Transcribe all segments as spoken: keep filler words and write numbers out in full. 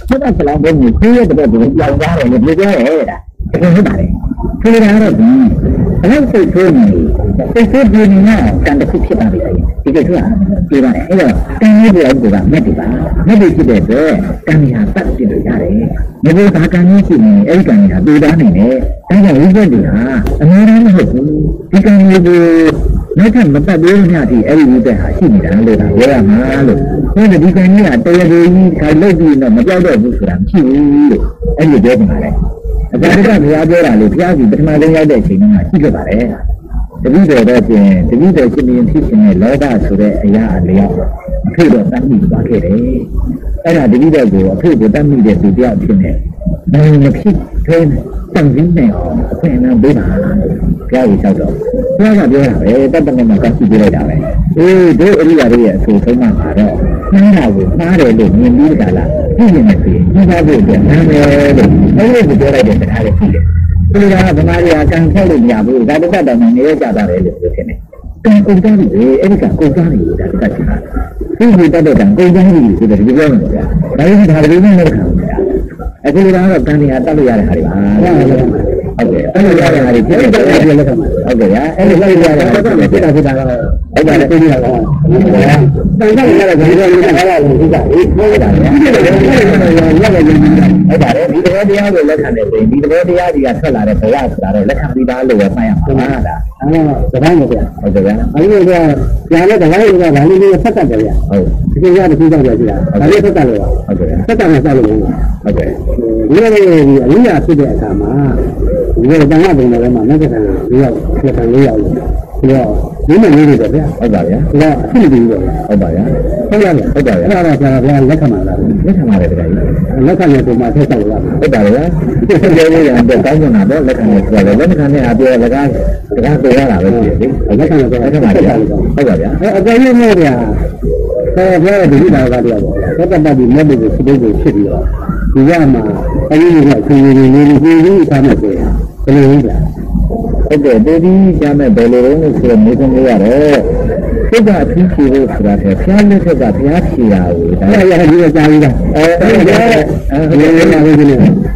ဆက်ဆက်လောင်းဖို့ကိုရတဲ့ဘက်ကိုကြောင်ကြားတယ်လို့ပြောရဲတာတကယ်ဟုတ်ပါတယ်ခေရာတော့ဒီအဲ့စိတ်ဆိုးနေစိတ်ဆိုးပြင်းနေတာကံတစ်ခုဖြစ်ပါလိမ့်မယ်ဒီကိစ္စကပြောပါတယ်အဲ့တော့ကံရဲ့ဘက်ကမက်တွေပါမက်တွေဖြစ်တဲ့အတွက်ကံညာတတ်ပြလို့ရတယ်မဘိုးဘာကံကြီးရှိနေအဲ့ဒီကံညာတူတာနေတယ်ဒါကြောင့်ဝိပဿနာအများကြီးမဟုတ်ဘူးဒီကံမျိုးကိုနောက်ထပ်မတတ်သေးဘူးများဒီအဲ့ဒီဝိပဿနာရှိနေတာလို့ပြောရမှာလို့ဆိုတော့ဒီကံကြီးကတရားကြီးခါလို့ပြီးတော့မကြောက်တော့ဘူးဆိုတာမရှိဘူးလို့အဲ့ဒီပြောနေတာလေအကြမ်းကဘုရားပြောတာလေဘုရားကြီးပထမဆုံးရောက်တဲ့အချိန်ကရှိခဲ့ပါတယ်တတိတော်တော့ပြင်တတိတော်ရှင်ရင်ဖြစ်ခြင်းနဲ့လောဘဆိုတဲ့အရာအလျောက်အဖေတော့တတ်မိသွားခဲ့တယ်အဲ့ဒါတတိတော်ကိုအဖေကိုတတ်မိတဲ့သူတယောက်ဖြစ်နေနိုင်မဖြစ်သေးတန်ပြီးနေအောင်အခွင့်အရေးပေးပါဘုရားကြီးလျှောက်တော့ဘုရားကပြောတာပဲတတ်တဲ့မှာကပ်ကြည့်ပြလိုက်တာပဲအေးတို့အရိယာတွေရဲ့အဆိုဆုံးမှပါတော့နှမ်းတာကိုမှားတယ်လို့မြင်ပြီးကြလားသိရင်လည်းသိရင်ကြီးစားဖို့အတွက်နားမယ်လို့အဲ့ဒီကိုပြောလိုက်တဲ့တရားလေးရှိတယ်ဒီကဗမာရီကကံဖြောက်လို့မရဘူးဒါတတ်တော်နေရကြတာလေလို့ပြောနေကံကုန်သားတွေအဲ့ဒီကကုန်သားတွေဒါတတ်ချင်တာဒီလိုတတ်တဲ့ကံကုန်သားတွေဆိုတဲ့ဒီပြောမှာဗျာဒါရင်ဒါတွေနဲ့လည်းခံဗျာအခုကတော့ကံတွေကတတ်လို့ရတဲ့ဟာတွေပါဟုတ်ကဲ့အဲ့လိုရတဲ့ဟာတွေပြည့်တဲ့ပြည့်လက်ခံပါဟုတ်ကဲ့ဗျာအဲ့လိုရတဲ့ဟာတွေပြတာပြတာကတော့ဟုတ်ပါတယ်ပြည့်ရတော့ဟုတ်ကဲ့ဗျာတန်ခါရတဲ့ဒီလိုမျိုးအားရလို့ဒီကအေးဟုတ်တာဗျာဒီလိုမျိုးရရရင်ဟုတ်ပါတယ်ဒီတရားတရားကိုလက်ခံတယ်ဆိုရင်ဒီတရားတရားတွေကထွက်လာတဲ့ဘဝဆိုတာတော့လက်ခံပြီးသားလို့ပဲမှတ်ရမှာပါဒါအဲ့တော့တပိုင်းပဲဗျာဟုတ်ကဲ့ဗျာအဲဒီကညာနဲ့တပိုင်းကဘာလို့လဲဆက်တတ်တယ်ဗျာဟုတ်ဒီကိစ္စတစ်ခုကြောင့်ပဲရှိတာဒါလေးဆက်တတ်လို့ဟုတ်ကဲ့ဆက်တတ်မှဆက်လို့ဟုတ်ကဲ့ဒီလိုဒီအရိယာဖြစ်တဲ့အခါမှာဒီလိုတန်ခါပုံတွေမှာမက်ကတန်လေးယောက်ဆက်တန်လေးယောက်ပြီးတော့ဒီမှာနေနေတယ်ဗျာဟုတ်ပါဗျာဒါအဖြစ်တည်ပြီးတော့ဟုတ်ပါဗျာဟုတ်လားဟုတ်ပါဗျာအဲ့ဒါတော့ဆရာကလက်ခံပါလားလက်ခံပါတယ်ဗျာလက်ခံတဲ့ပုံမှာဆက်ဆောက်ရဟုတ်ပါဗျာပြောလို့ရတဲ့တောင်းပန်တာတော့လက်ခံတယ်ဆိုတော့လက်ခံတဲ့အပြောလကားစကားပြောရတာပဲရှိတယ်လေလက်ခံတော့လက်ခံပါဗျာဟုတ်ပါဗျာအဲ့အတော်ကြီးမို့ဗျာဆရာပြောတဲ့ဒီလာကတော့သက်တပတ်ဒီမြတ်ကိုစိတ်ကိုဖြစ်ပြီးတော့ဒီကမှာအရင်ကအချိန်ကြီးလေးလေးလေးလေးထားမှဆိုရင်ဘယ်လိုလဲဗျာဟုတ်တယ်ဒီဒီကျမ်းမဲ့ဘယ်လိုလဲဆိုတော့မေးခွန်းလေးရတယ်စိတ်ကအထီးဖြေလို့ဆိုတာကဖျားလက်ထက်ကဖျားဖြေတာကိုဒါရရကြီးကြားပြီးတော့အဲအဲဒီအဲဒီလာလို့ဒီလို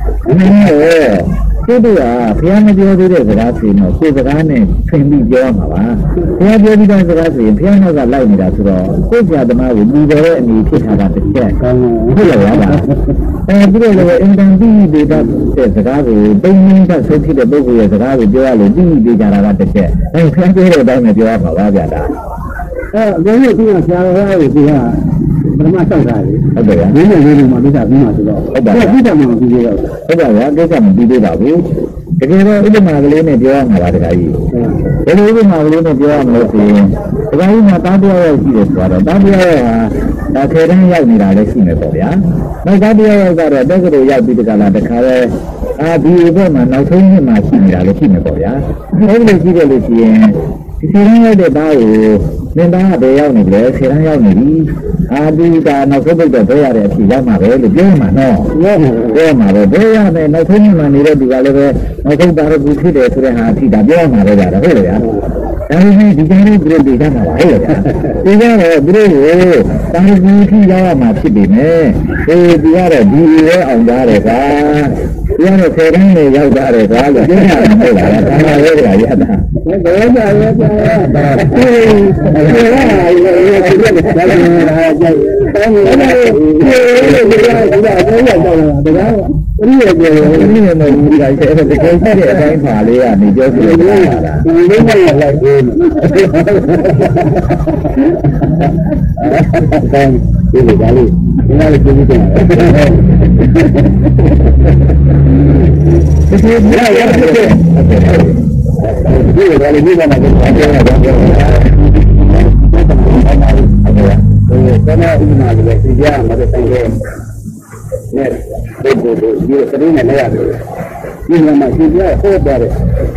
အဲ့ဒီတော့ဘုရားမပြောသေးတဲ့စကားဆိုရင်တော့ကိုယ်စကားနဲ့ဆင်ပြီးပြောရမှာပါဘုရားပြောပြီးတဲ့စကားဆိုရင်ဘုရားနောက်ကလိုက်နေတာဆိုတော့ကိုယ်ဆရာသမားကိုပြီးတဲ့အနေဖြစ်ထားတာတစ်ချက်ကောင်းဟုတ်လားဗျာအဲဒီလိုလေအင်တန်ပြီးပြီးတဲ့စကားကိုပိန်းပိန်းသက်ဆုံးဖြစ်တဲ့ပုဂ္ဂိုလ်ရဲ့စကားကိုပြောရလို့ပြီးပြီးကြတာကတစ်ချက်အဲဘုရားပြောတဲ့အတိုင်းပဲပြောရမှာပါဗျာဒါအဲဘယ်လိုဒီကဆရာတော်ရဲ့ဒီကပထမဆောက်တာလေဟုတ်တယ်ဗျာနည်းနည်းလေးမှမိသားပြီးမှဆိုတော့ဟုတ်ပါဘူးပြီးတယ်မှမပြီးသေးတော့ဟုတ်ပါဗျာကိစ္စမပြီးသေးပါဘူးတကယ်တော့ဥပမာကလေးနဲ့ပြောရမှာပါတခါကြီးဘယ်လိုဥပမာကလေးနဲ့ပြောရမလို့ဆိုရင်တခါကြီးမှာတားတရားရောက်ရှိတယ်ဆိုတော့တားတရားရောက်ဟာဒါခေတ္တရောက်နေတာလည်းရှိနေပေါ့ဗျာနောက်တားတရားရောက်ကတော့တက္ကသိုလ်ရောက်ပြီးတခါလာတခါလဲအာဒီဘက်မှာနောက်ဆုံးနှစ်မှာရှိနေတာလည်းရှိနေပေါ့ဗျာအဲဒီလိုရှိတယ်လို့ရှိရင်ဒီခေတ္တရောက်တဲ့သားကိုမင်းသားကဘယ်ရောက်နေလဲဆယ်တန်းရောက်နေပြီအာဒီကနောက်ဆုံးပိတ်တော့ဘယ်ရတဲ့အဖြစ်ရောက်မှာပဲလို့ပြောမှာနော်ပြောမှာပဲဘယ်ရမယ်နောက်ဆုံးမှနေတဲ့ဒီကလည်းပဲနောက်ဆုံးတာရကူဖြစ်တယ်ဆိုတဲ့ဟာအဖြစ်ဒါပြောမှာပဲဗျာဟုတ်လေဗျာဒါပေမဲ့ဒီကနေ့ပြည်ပြည်သားမှာပါဟဲ့ဗျာဒီကတော့သူတို့ကိုတာရကူဖြစ်ရောက်ရမှာဖြစ်ပေမဲ့ဒီဒီကတော့ဒီရဲအောင်သားတယ်ကွာဒီကတော့ဆယ်တန်းနဲ့ရောက်သားတယ်ကွာလို့ပြောရမှာဟုတ်လားဒါမှလည်းဗျာရတာဘယ်လိုကြလဲကြာတာဒီဒီကလည်းဒီကလည်းဒါလည်းဒါကြိုက်တယ်ဒီလိုဒီလိုဒီလိုဒါတော့ရောက်တော့တာဒါကဒီလိုပြောဒီလိုမျိုးဒီကအဲ့ဒါတကယ်ရှိတဲ့အတိုင်းပါလေးကနေပြောပြနေတာလားဒီလိုမှလိုက်ပြီးအဲဒီလိုဒါလေးဒီလိုပြောပြတယ်ဒီလိုရရတယ်ဒီလိုလည်းဒီကမှာပြောတာပြောတာပြောတာအဲ့ဒါဥပမာလည်းသိကြမှာတဲ့ဆိုင်ကနဲ့ဒီလိုဒီစရင်းနဲ့လည်းရတယ်ဒီမှာရှိပြဟောပါတယ်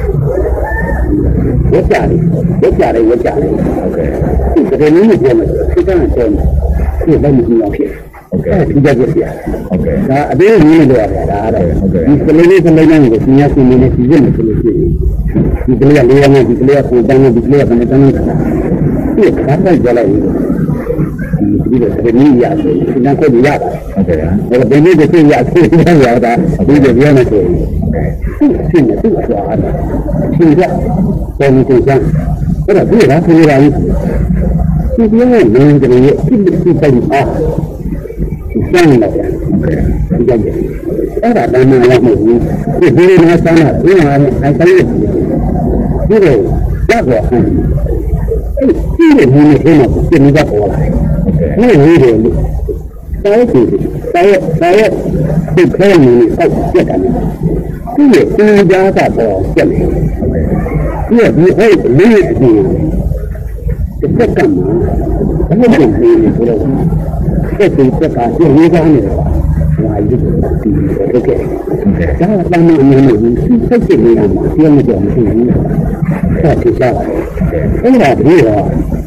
ဝတ်ကြတယ်ဝတ်ကြတယ်ဝတ်ကြတယ်โอเคဒီစရင်းကိုပြောမယ်စိတ်ကနဲ့ပြောမယ်ဒီဘက်မှာပြောဖြစ်โอเคဒီကြက်ပြရโอเคဒါအသေးကြီးလို့ရတယ်ဒါအဲ့ဒါโอเคဒီကလေးလေးကလေးနဲ့ကိုသင်ရစီနေနေပြီးနေဆိုလို့ရှိရင်ဒီကလေးကလေးရမယ်ဒီကလေးကကိုတန်းနေဒီကလေးကဘယ်နဲ့တန်းနေတာဒီခါတိုင်းကြလိုက်ဒီပြီးတော့ဒီနေ့ရဆိုဒီနောက်ကိုရတာဟုတ်ကဲ့အဲ့ဒါဘယ်လိုကိုရဆိုရရတာဒီလိုပြောနေဆိုသူ့အဖြစ်နဲ့သူ့အစွာတာအဖြစ်ကပေါ်နေကြတယ်အဲ့ဒါဒီကခရီးရာကြီးဒီပြောနေတယ်ရဲ့ဒီဒီတိုင်းအားစမ်းနေတယ်ဟုတ်ကဲ့ဒီကြတယ်အဲ့ဒါတမ်းမှလည်းမဟုတ်ဘူးဒီဒီလိုနဲ့စမ်းတာဒီမှာလည်းအဲတိုင်းဒီလိုရောက်တော့အဲ့ဒီဒီလိုမျိုးနဲ့မှာပြင်နေတော့ပေါ်လာတယ်ဟုတ်ကဲ့ဒီလိုလိုတိုင်းစီတိုင်းတိုင်းဒီခဲနေအောက်ပြတ်တယ်ဒီလိုအင်းကြားတာပေါ်ပြတ်နေဟုတ်ကဲ့ဒီအဲ့ဒီလေးအဒီဒီစက်ကမှာဘယ်လိုလဲဆိုတော့အဲ့ဒီစက်ကပြည့်နေကောင်းနေတယ်ဟာဒီဒီဟုတ်ကဲ့ဒါကတမ်းမှအမျိုးမျိုးစိတ်စိတ်နေတာမှာပြောနေကြမရှိဘူးဆက်ကြည့်ကြပါအဲ့ဒါဒီတော့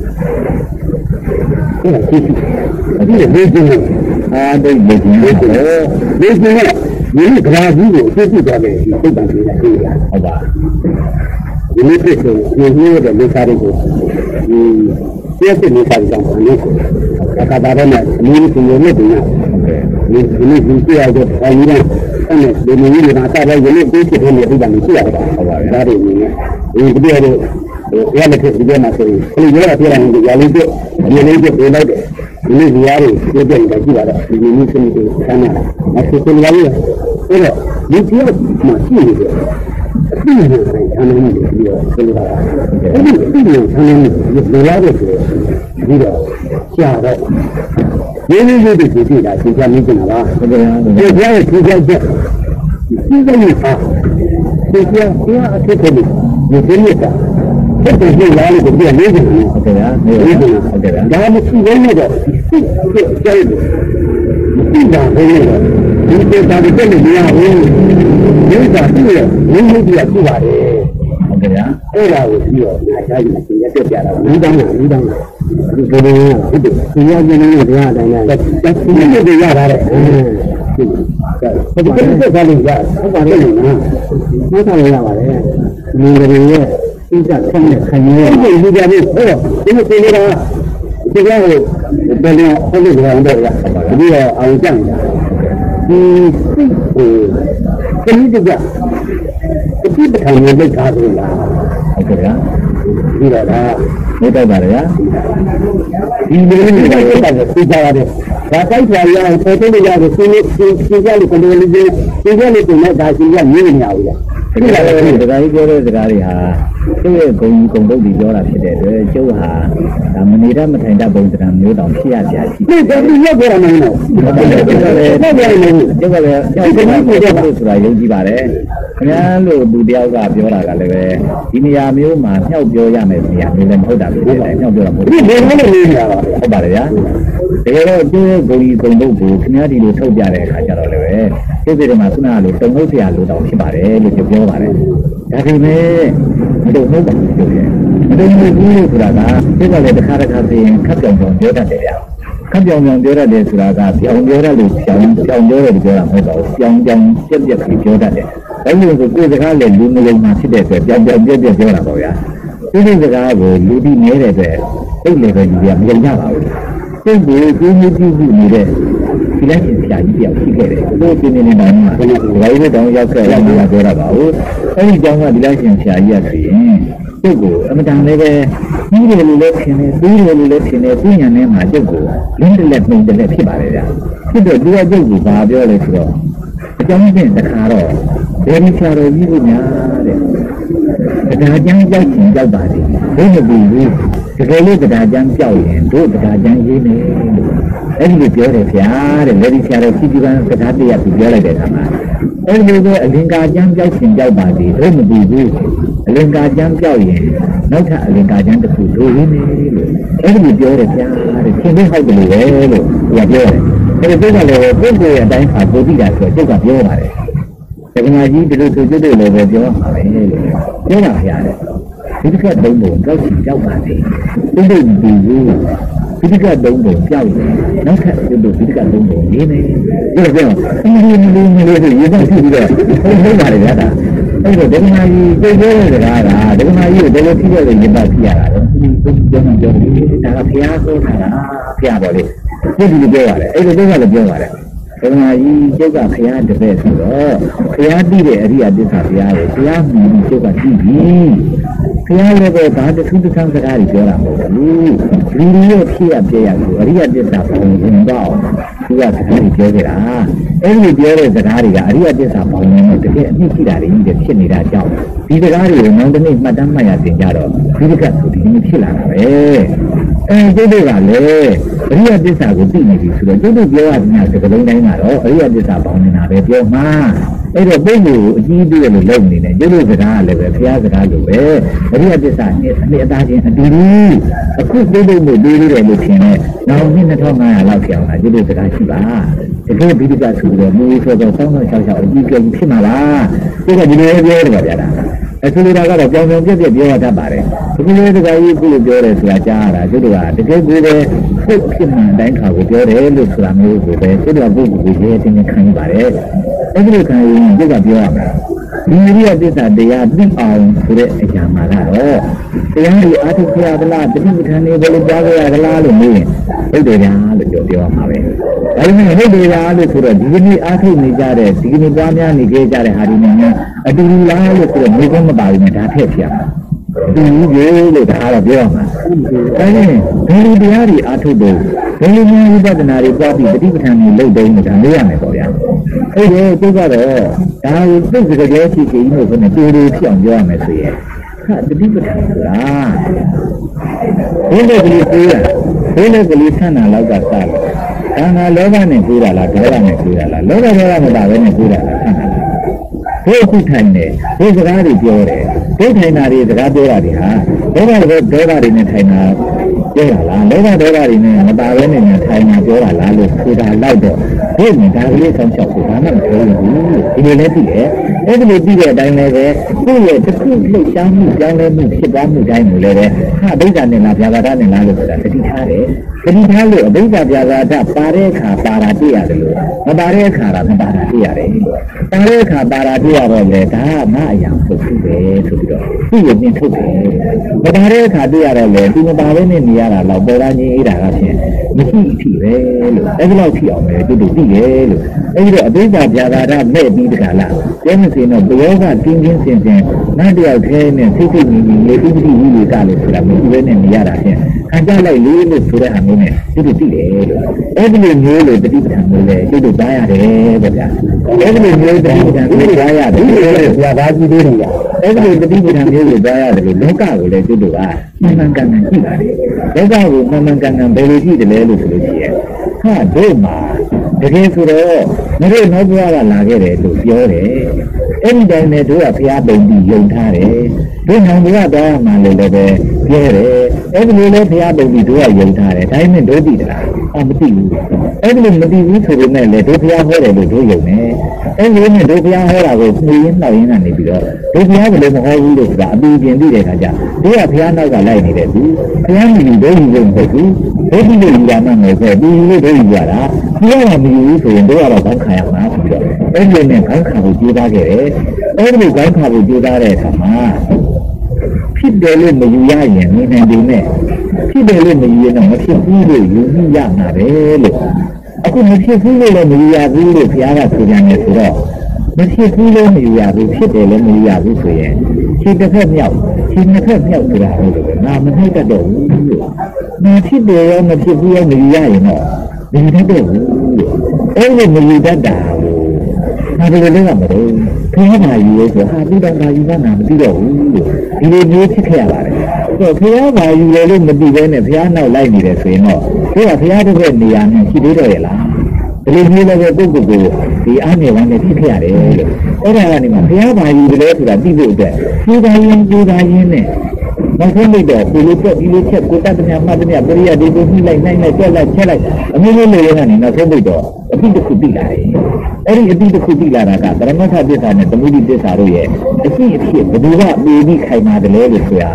အဲ့ဒါကြည့်ဒီလေ့ကျင့်အားဒီလေ့ကျင့်လေ့ကျင့်လေ့ကျင့်ဒီကရာကြီးကိုအသိကြတယ်ဒီစိတ်တန်ကြီးနဲ့သိရဟုတ်ပါဒီလိုဖြစ်ဆိုရင်ဒီလိုတဲ့လေ့စာတွေကိုဒီပြည့်စုံနေတာကြောင့်ဘာလို့အခါသားတော့နဲ့အမျိုးကြီးကိုလည်းတင်ရဒီဒီနေ့ဒီပြရတဲ့အဲဒီတော့အဲ့ဒီလိုမျိုးနေတာတာပဲဒီနေ့သိဖြစ်နေပြီတာမရှိရတာဟုတ်ပါဘူးဒါတွေနေဒီဒီပြရတဲ့ရတဲ့ဒီကမှာဆိုရင်ဒီလိုရပြရတယ်ဒီရလေးပြဒီလေးပြပေးလိုက်တယ်ဒီနေ့ဒီရားတွေပြည့်ပြည့်နေတာကြည့်ပါတော့ဒီနေ့စနေကိုဆန်းလာတယ်အခုဆိုရရအဲ့တော့ဒီပြရမှာရှိနေတယ်အပြည့်နဲ့ဆန်းနေတယ်ပြီးတော့ဆိုလိုတာအဲ့ဒီအပြည့်နဲ့ဆန်းနေတယ်လိုရတဲ့ဆိုပြီးတော့ကြာတော့ဒီလိုမျိုးတွေကြည့်တာသင်ကြားနေကြတာပါဟုတ်ကဲ့ဒီကြားရဲ့သင်ကြားချက်ဒီကိစ္စဟာဒီကြားတရားအဖြစ်ကိုဒီဒီနေ့ကဆက်ပြီးလာလို့ဒီကနေနေတယ်ဟုတ်ကဲ့နေနေဟုတ်ကဲ့ဒါမှရှိနေတော့စိတ်စိတ်ကြိုက်တယ်ဒီကဘယ်လိုလဲဒီဒေတာတွေတက်နေရဘူးဒီကသူ့ရဲ့ရင်းနှီးပြီးပြပါတယ်ဟုတ်ကဲ့အဲ့ဒါကိုပြီးတော့ငါချားကြီးသင်ရပြပြတာဘူးတောင်းတာဘူးတောင်းတာဒီလိုမျိုးဟုတ်တယ်သင်ရခြင်းနဲ့တရားတိုင်းတိုင်းတက်စီးနေရတာတဲ့ဟုတ်ကဲ့ဒီကိစ္စကလည်းရဟုတ်ပါတယ်နော်မှတ်ထားရပါတယ်ဒီလိုရဲ့အစ်ကဆန်းတဲ့ခံရတဲ့ဒီကြပြီးဟောဒီလိုပြင်နေတာဒီကောင်ကိုဘယ်လိုဟောလို့ပြောင်းတော့ရဒီတော့အောင်ကြနေတာဒီစိတ်ကိုခဏတည်းကအဖြစ်ပထမလက်ကားလို့လားဟုတ်ကဲ့ဗျာဒီတော့လားနေတော့ပါလေဒီလိုမျိုးတွေကသိကြရတယ်ဒါတိုက်ထွာရအောင်ပေါ်ထုတ်လို့ရတယ်စီးစီးစီးကြလို့ကွန်ထရိုလ်လေးစီးကြလို့ပြန်တာစီးကြမြင်နေရဘူးလားဒီလိုလေဒါကြီးပြောတဲ့စကားတွေဟာသူ့ရဲ့ဂုံဂုံတုတ်ပြီးပြောတာဖြစ်တဲ့အတွက်ကျုပ်ဟာဒါမနေတတ်မထိုင်တတ်ပုံစံမျိုးတောင်ဖြစ်ရကြရှိတယ်။ဒီတော့ဒီရောက်ကြတာမဟုတ်ဘူး။ဟုတ်တယ်။ဟုတ်တယ်။ဟုတ်တယ်။ကျုပ်ကလည်းကျုပ်ကလည်းပြောတာဆိုတာယုံကြည်ပါတယ်။ခင်ဗျားတို့လူတယောက်ကပြောတာကလည်းပဲဒီနေရာမျိုးမှာညှောက်ပြောရမယ်နေရာမျိုးလည်းမဟုတ်တာပဲ။ညှောက်ပြောတာမဟုတ်ဘူး။ဒီလိုမျိုးနေရတာဟုတ်ပါတယ်ဗျာ။တကယ်တော့ကျုပ်ရဲ့ဂုံကြီးဂုံတုတ်ကိုခင်ဗျားဒီလိုထုတ်ပြတဲ့အခါကျတော့လည်းပဲကျုပ်တွေမှာခုနကလိုတုံ့ဟုတ်စရာလိုတောင်ဖြစ်ပါတယ်လို့ကျုပ်ပြောပါတယ်။ဒါပေမဲ့မတို့ဟုတ်ပါဘူးကျုပ်ရဲ့မတို့ဘူးဆိုတာကဒီကလည်းတစ်ခါတစ်ခါသိရင်ခပ်ပြောင်ပြောင်ပြောတတ်တယ်ဗျာခပ်ပြောင်ပြောင်ပြောတတ်တယ်ဆိုတာကပြောင်ပြောတတ်လို့ပြောင်ပြောင်ပြောတယ်ပြောတာမဟုတ်ပါဘူးပြောင်ပြောင်ပြက်ပြက်ပြီးပြောတတ်တယ်ဒါမျိုးဆိုကိုယ်စကားလည်းလူမျိုးမှာဖြစ်တဲ့အတွက်ပြောင်ပြောင်ပြက်ပြက်ပြောတာပေါ့ဗျာဒီလိုစကားကိုလူပြီးနေတဲ့အတွက်စိတ်လည်းပဲယူရမရကြပါဘူးစိတ်ကိုကိုယ်မျိုးပြုစုနေတဲ့ဒီလက်ရှင်ဆရာကြီးတယောက်ရှိခဲ့တယ်။ဘယ်လိုပြင်းနေနေမှာလဲ။ဒါရီနဲ့တောင်ရောက်ခဲ့ရမှာပြောတာပါဘူး။အဲဒီကြောင့်ကဒီလက်ရှင်ဆရာကြီးကဆိုရင်ကျုပ်ကိုအမတန်လည်းပဲကြီးတယ်လို့လည်းထင်တယ်၊ပြီးတယ်လို့လည်းထင်တယ်၊ပြညာနဲ့မှာကျုပ်ကိုလင်းတလက်နှုံတလက်ဖြစ်ပါတယ်ဗျာ။ဖြစ်တော့ဒီကကျုပ်ကိုဘာပြောလဲဆိုတော့အကြောင်းချင်းတခါတော့ဘယ်ဒီဆရာတော်ကြီးကညာတဲ့။တရားကျမ်းကြောက်ချင်ကြောက်ပါစေ။ဘယ်လိုပြီးဘူး။တကယ်လို့တရားကျမ်းကြောက်ရင်တို့တရားကျမ်းရေးမယ်လို့အဲ့ဒီလိုပြောတယ်ဗျာတဲ့လေဒီဆရာတော်စီတီပန်စကားတရားသူပြောလိုက်တဲ့အခါမှာအဲ့ဒီလိုပဲအလင်္ကာကျမ်းကြောက်ရှင်ကြောက်ပါစေတို့မပြီးဘူးအလင်္ကာကျမ်းကြောက်ရင်နောက်ထပ်အလင်္ကာကျမ်းတစ်ခုတို့ရင်းနေလို့အဲ့ဒီလိုပြောတယ်ဗျာတဲ့သင်သိဟုတ်တယ်လို့ပဲလို့သူကပြောတယ်အဲ့ဒီတော့လည်းပုဂ္ဂိုလ်ရဲ့အတိုင်းပါပို့ပြီးတာဆိုတော့ကျုပ်ကပြောပါတယ်တက္ကနာကြီးဒီလိုဆိုကျုပ်တို့လည်းပဲပြောပါမယ်လို့ပြောတာဗျာတဲ့ဒီတစ်ခါတုံးပုံကြောက်ရှင်ကြောက်ပါစေသူတို့မပြီးဘူးဒီကတုံးပုံကြောက်တယ်နောက်ထပ်ကျုပ်တို့ဒီကတုံးပုံနေနေဒီလိုပြောအင်းဒီလိုမျိုးလေးရေပတ်ကြည့်ပြီးတော့ဟုတ်ပါလေဗျာဒါအဲ့တော့ဒကမာကြီးပြောပြောတဲ့စကားကဒကမာကြီးကိုဘယ်လိုဖြစ်ရလဲရေပတ်ဖြစ်ရတာလဲပြောမှပြောတယ်ဒါကဘုရားဟောထားတာဘုရားတော်လေးဒီလိုပြောရတယ်အဲ့လိုတော့လည်းပြောရတယ်ဘုရားကြီးကျုပ်ကဘုရားတပည့်ဆိုတော့ဘုရားတည်တဲ့အရိယသစ္စာဘုရားကိုဘုရားမြင်ပြီးကျုပ်ကတည်ပြီဘုရားလည်းပဲဘာတခုတစ်ဆန်းစကားကြီးပြောတာမဟုတ်ဘူးဒီလိုရဲ့ဖြစ်ရပြရကိုအရိယသစ္စာပုံရင်တော့သူကစကားကြီးပြောခဲ့တာအဲ့ဒီပြောတဲ့စကားတွေကအရိယသစ္စာပုံရင်တော့တကယ်အမြင့်ရှိတာတွေကြီးဖြစ်နေတာကြောင့်ဒီစကားတွေကိုနောက်တစ်နေ့မှတ်တမ်းမှတ်ရတင်ကြတော့ဒီကဆိုဒီလိုဖြစ်လာတာပဲအဲကျုပ်တို့ကလည်းအရိယသစ္စာကိုသိနေပြီဆိုတော့ကျုပ်တို့ပြောရတဲ့စကားလုံးတိုင်းကတော့အရိယသစ္စာပေါင်းနေတာပဲပြောမှာအဲ့တော့ပုဂ္ဂိုလ်အကြီးအကျယ်လို့လုပ်နေတယ်ကျုပ်တို့စကားကလည်းပဲဘုရားစကားလိုပဲအရိယသစ္စာနဲ့အနှစ်အသားချင်းအတူတူအခုကျုပ်တို့ကိုတွေးနေတယ်လို့ထင်တယ်နောက်နှစ်နှစ်ထောင်ငါးရာလောက်ပြောင်းလာကျုပ်တို့စကားရှိပါတကယ်ဘိဓိကဆိုတော့မူဆိုတော့စောင်းစောင်းချောက်ချောက်အကြီးအကျယ်ဖြစ်မှာလားကျုပ်ကဒီလိုပြောတယ်ဗျာဒါအခုလိုတာကတော့ကြောင်ကြောင်ပြက်ပြက်ပြောရတတ်ပါတယ်အခုလိုတခါကြီးခုလိုပြောတယ်ဆိုတာကြားရတာကျုပ်တို့ကတကယ်ကိုယ်ပဲစိတ်ဖြစ်မှန်တိုင်းခါကိုပြောတယ်လို့ဆိုတာမျိုးကိုပဲကျုပ်တို့ကပုဂ္ဂိုလ်ကိုရေးတင်ခံရပါတယ်အဲ့ဒီလိုခံရင်ကျုပ်ကပြောရမှာဒီအရိယသစ္စာတရားသိအောင်ဆိုတဲ့အရာမှာတော့တရားတွေအာထုခရသလားတတိပဋ္ဌာန်တွေဘယ်လိုကြားကြရသလားလို့မေးရင်ဟုတ်တယ်ဗျာလို့ပြောပြောမှာပဲဒါပေမဲ့ဟုတ်တယ်ဗျာလို့ဆိုတော့ဒီကနေ့အာထုနေကြတဲ့ဒီကနေ့ပွားများနေကြတဲ့ဟာဒီနဲ့အတူတူလားလို့ဆိုတော့မေးခွန်းမပါဘူးနဲ့ဒါထည့်ပြရမှာဒီလိုလို့ဒါကတော့ပြောမှာဒါနဲ့ဒီလိုတရားတွေအာထုတော့ဘယ်လိုမျိုးဝိပဿနာတွေပွားပြီးတတိပဋ္ဌာန်တွေလုပ်တယ်ဒါလေးရမယ်ပေါ့ဗျာအဲ့ဒီကျုပ်ကတော့ဒါကိုသိစကြဲချီချီလို့ဆိုနေတူတူဖြစ်အောင်ပြောရမယ်ဆိုရင်ဟာတတိပဋ္ဌာန်ဆိုတာဘယ်လိုကလေးပြေးရဘယ်လိုကလေးဆန္ဒလောက်ကစားလို့ဒါငါလောဘနဲ့ပြေးတာလားဒေါသနဲ့ပြေးတာလားလောဘဒေါသမပါဘဲနဲ့ပြေးတာလားဆန္ဒလားဘယ်ခုထိုင်နေဘယ်စကားတွေပြောတယ်ဘယ်ထိုင်တာတွေစကားပြောတာတွေဟာဒေါသဒေါသတွေနဲ့ထိုင်တာပြောတာလားလောဘဒေါသတွေနဲ့မပါဘဲနဲ့ထိုင်တာပြောတာလားလို့ဆိုတာလောက်တော့ဘယ်နဲ့ဒါကလေးဆောင်းချောက်ကိုဘာမှမပြောဘူးဒီလိုလည်းသိတယ်အဲ့ဒီလိုသိတဲ့အတိုင်းလည်းပဲကိုယ့်ရဲ့တစ်ခုလှုပ်ရှားမှုကြောင်းလည်းမှုဖြစ်သွားမှုတိုင်းကိုလည်းပဲဟာဘိဓာနဲ့လားဗျာပါဒနဲ့လားလို့ဆိုတာသတိထားတယ်သတိထားလို့အဘိဓာဗျာပါဒပါတဲ့အခါပါတာတွေ့ရတယ်လို့မပါတဲ့အခါကမပါတာတွေ့ရတယ်ပါတဲ့အခါပါတာတွေ့ရတော့လေဒါကငါအရာဟုတ်ပြီပဲဆိုပြီးတော့သူ့ရဲ့ပြင်ထုတ်တယ်မပါတဲ့အခါတွေ့ရတော့လေဒီမပါဘဲနဲ့နေရတာတော့ပေါ်လာခြင်းအေးတာကဖြင့်မရှိအထိပဲလို့အဲ့ဒီလောက်ဖြစ်အောင်ပဲသူတို့သိတယ်လို့အဲ့ဒီတော့အဘိဓာဗျာပါဒမဲ့ပြီးတခါလားကျဲမစင်တော့ဘယောကတင်းတင်းစင်စင်နတ်တယောက်ထဲနဲ့သိသိမြင်မြင်လေးဥပတိဝိလေကလို့ဆိုတာမျိုးပဲနဲ့နေရတာဖြင့်ခံကြလိုက်လေးလို့ဆိုတဲ့ဟာမျိုးနဲ့သူတို့သိတယ်လို့အဲ့ဒီလိုမျိုးလို့တတိပဋ္ဌာန်မျိုးလေသူတို့ကြားရတယ်ဗျာအဲ့ဒီလိုမျိုးတတိပဋ္ဌာန်မျိုးကြားရတယ်ဗျာဘာကြည့်သေးတယ်ဗျာအဲ့ဒီလိုတတိပဋ္ဌာန်မျိုးကိုကြားရတယ်လို့လောကကိုလည်းသူတို့ကမှန်မှန်ကန်ကန်ကြည့်ပါတယ်လောကကိုမှန်မှန်ကန်ကန်ဘယ်လိုကြည့်တယ်လဲလို့ဆိုလို့ရှိရင်ဟာတို့မှာတကယ်ဆိုတော့မင်းတို့နောက်ဘဝကလာခဲ့တယ်လို့ပြောတယ်အဲ့ဒီတိုင်းနဲ့တို့ကဘုရားပုံပြီးယုံထားတယ်တို့နောင်ဘဝတော့မှလည်းလည်းပဲပြောတယ်အဲ့ဒီလိုလဲဘုရားပုံပြီးတို့ကယုံထားတယ်ဒါပေမဲ့တို့သိတယ်လားအော်မသိဘူးအဲ့ဒီလိုမသိဘူးဆိုပေမဲ့လည်းတို့ဘုရားဟောတယ်လို့တို့ယုံတယ်အဲ့ဒီနဲ့တို့ဘုရားဟောတာကိုနှွေရင်းနှောက်ရင်းကနေပြီးတော့တို့ဘုရားကလည်းမဟောဘူးလို့ဆိုတာအပူပြင်သိတဲ့အခါကျတို့ကဘုရားနောက်ကလိုက်နေတယ်သူဘုရားမြည်တို့ယူလို့မဟုတ်ဘူးတို့ဒီလိုယူတာမှမဟုတ်ဘူးဒီလိုတို့ယူရတာဘုရားကမယူဘူးဆိုရင်တို့ကတော့ခေါင်းခံရမှာဆိုပြီးတော့အဲ့ဒီနဲ့ခေါင်းခံဖို့ကြိုးစားခဲ့တယ်အဲ့ဒီခေါင်းခံဖို့ကြိုးစားတဲ့အခါမှာဖြစ်တယ်လို့မယူရရင်နေနေတယ်နဲ့ဖြစ်တယ်လို့မယူရင်တော့မဖြစ်ဘူးလို့ယူမိရမှာပဲလို့အခုမဖြစ်ဘူးလို့လည်းမယူရဘူးလို့ဘုရားကဆိုကြတယ်ဆိုတော့မဖြစ်ဘူးလို့မယူရဘူးဖြစ်တယ်လည်းမယူရဘူးဆိုရင်ခြေတစ်ဖက်မြောက်ခြေနှစ်ဖက်မြောက်ဆိုတာဟုတ်တယ်ငါမနှိမ့်တတ်တော့ဘူးလို့မဖြစ်တယ်ရောမဖြစ်ဘူးရောမယူရရင်တော့မယူတတ်တော့ဘူးလို့အဲ့ဒီမယူတတ်တာကိုဒါတွေလည်းကမလို့ခရီးမှာယူလို့ဆိုဟာဒီတော့ငါယူမှနာမသိတော့ဘူးလို့ဒီလိုမျိုးဖြစ်ခဲ့ရပါတယ်ဆိုခရီးမှာယူရလို့မသိဘဲနဲ့ဘုရားနောက်လိုက်နေတယ်ဆိုရင်တော့သူကဘုရားတစ်ဖက်နေရာနဲ့ရှိသေးတော့ရဲ့လားဒီလိုမျိုးလည်းပုဂ္ဂိုလ်ကိုဒီအားနေဝမ်းနဲ့ဖြစ်ခဲ့ရတယ်လို့အဲ့ဒါကနေမှဘုရားဘာယူတယ်ဆိုတာသိဖို့အတွက်ကျူးသားရင်းကျူးသားရင်းနဲ့နောက်ဆုံးလိုက်တော့ကိုလိုတော့ဒီလိုချက်ကိုတတ်တဲ့မှတ်တဲ့ပရိယဒီကိုနှိလိုက်နိုင်လိုက်ကြက်လိုက်ချက်လိုက်အမျိုးမျိုးလေးကနေနောက်ဆုံးလိုက်တော့အတိတစ်ခုသိလာတယ်အဲ့ဒီအတိတစ်ခုသိလာတာကပရမတ္ထပစ္စာနဲ့သမုဒိပစ္စာတို့ရဲ့အရှိအဖြစ်ဘယ်သူကပြီးပြီးခိုင်မာတယ်လဲလို့ဆိုတာ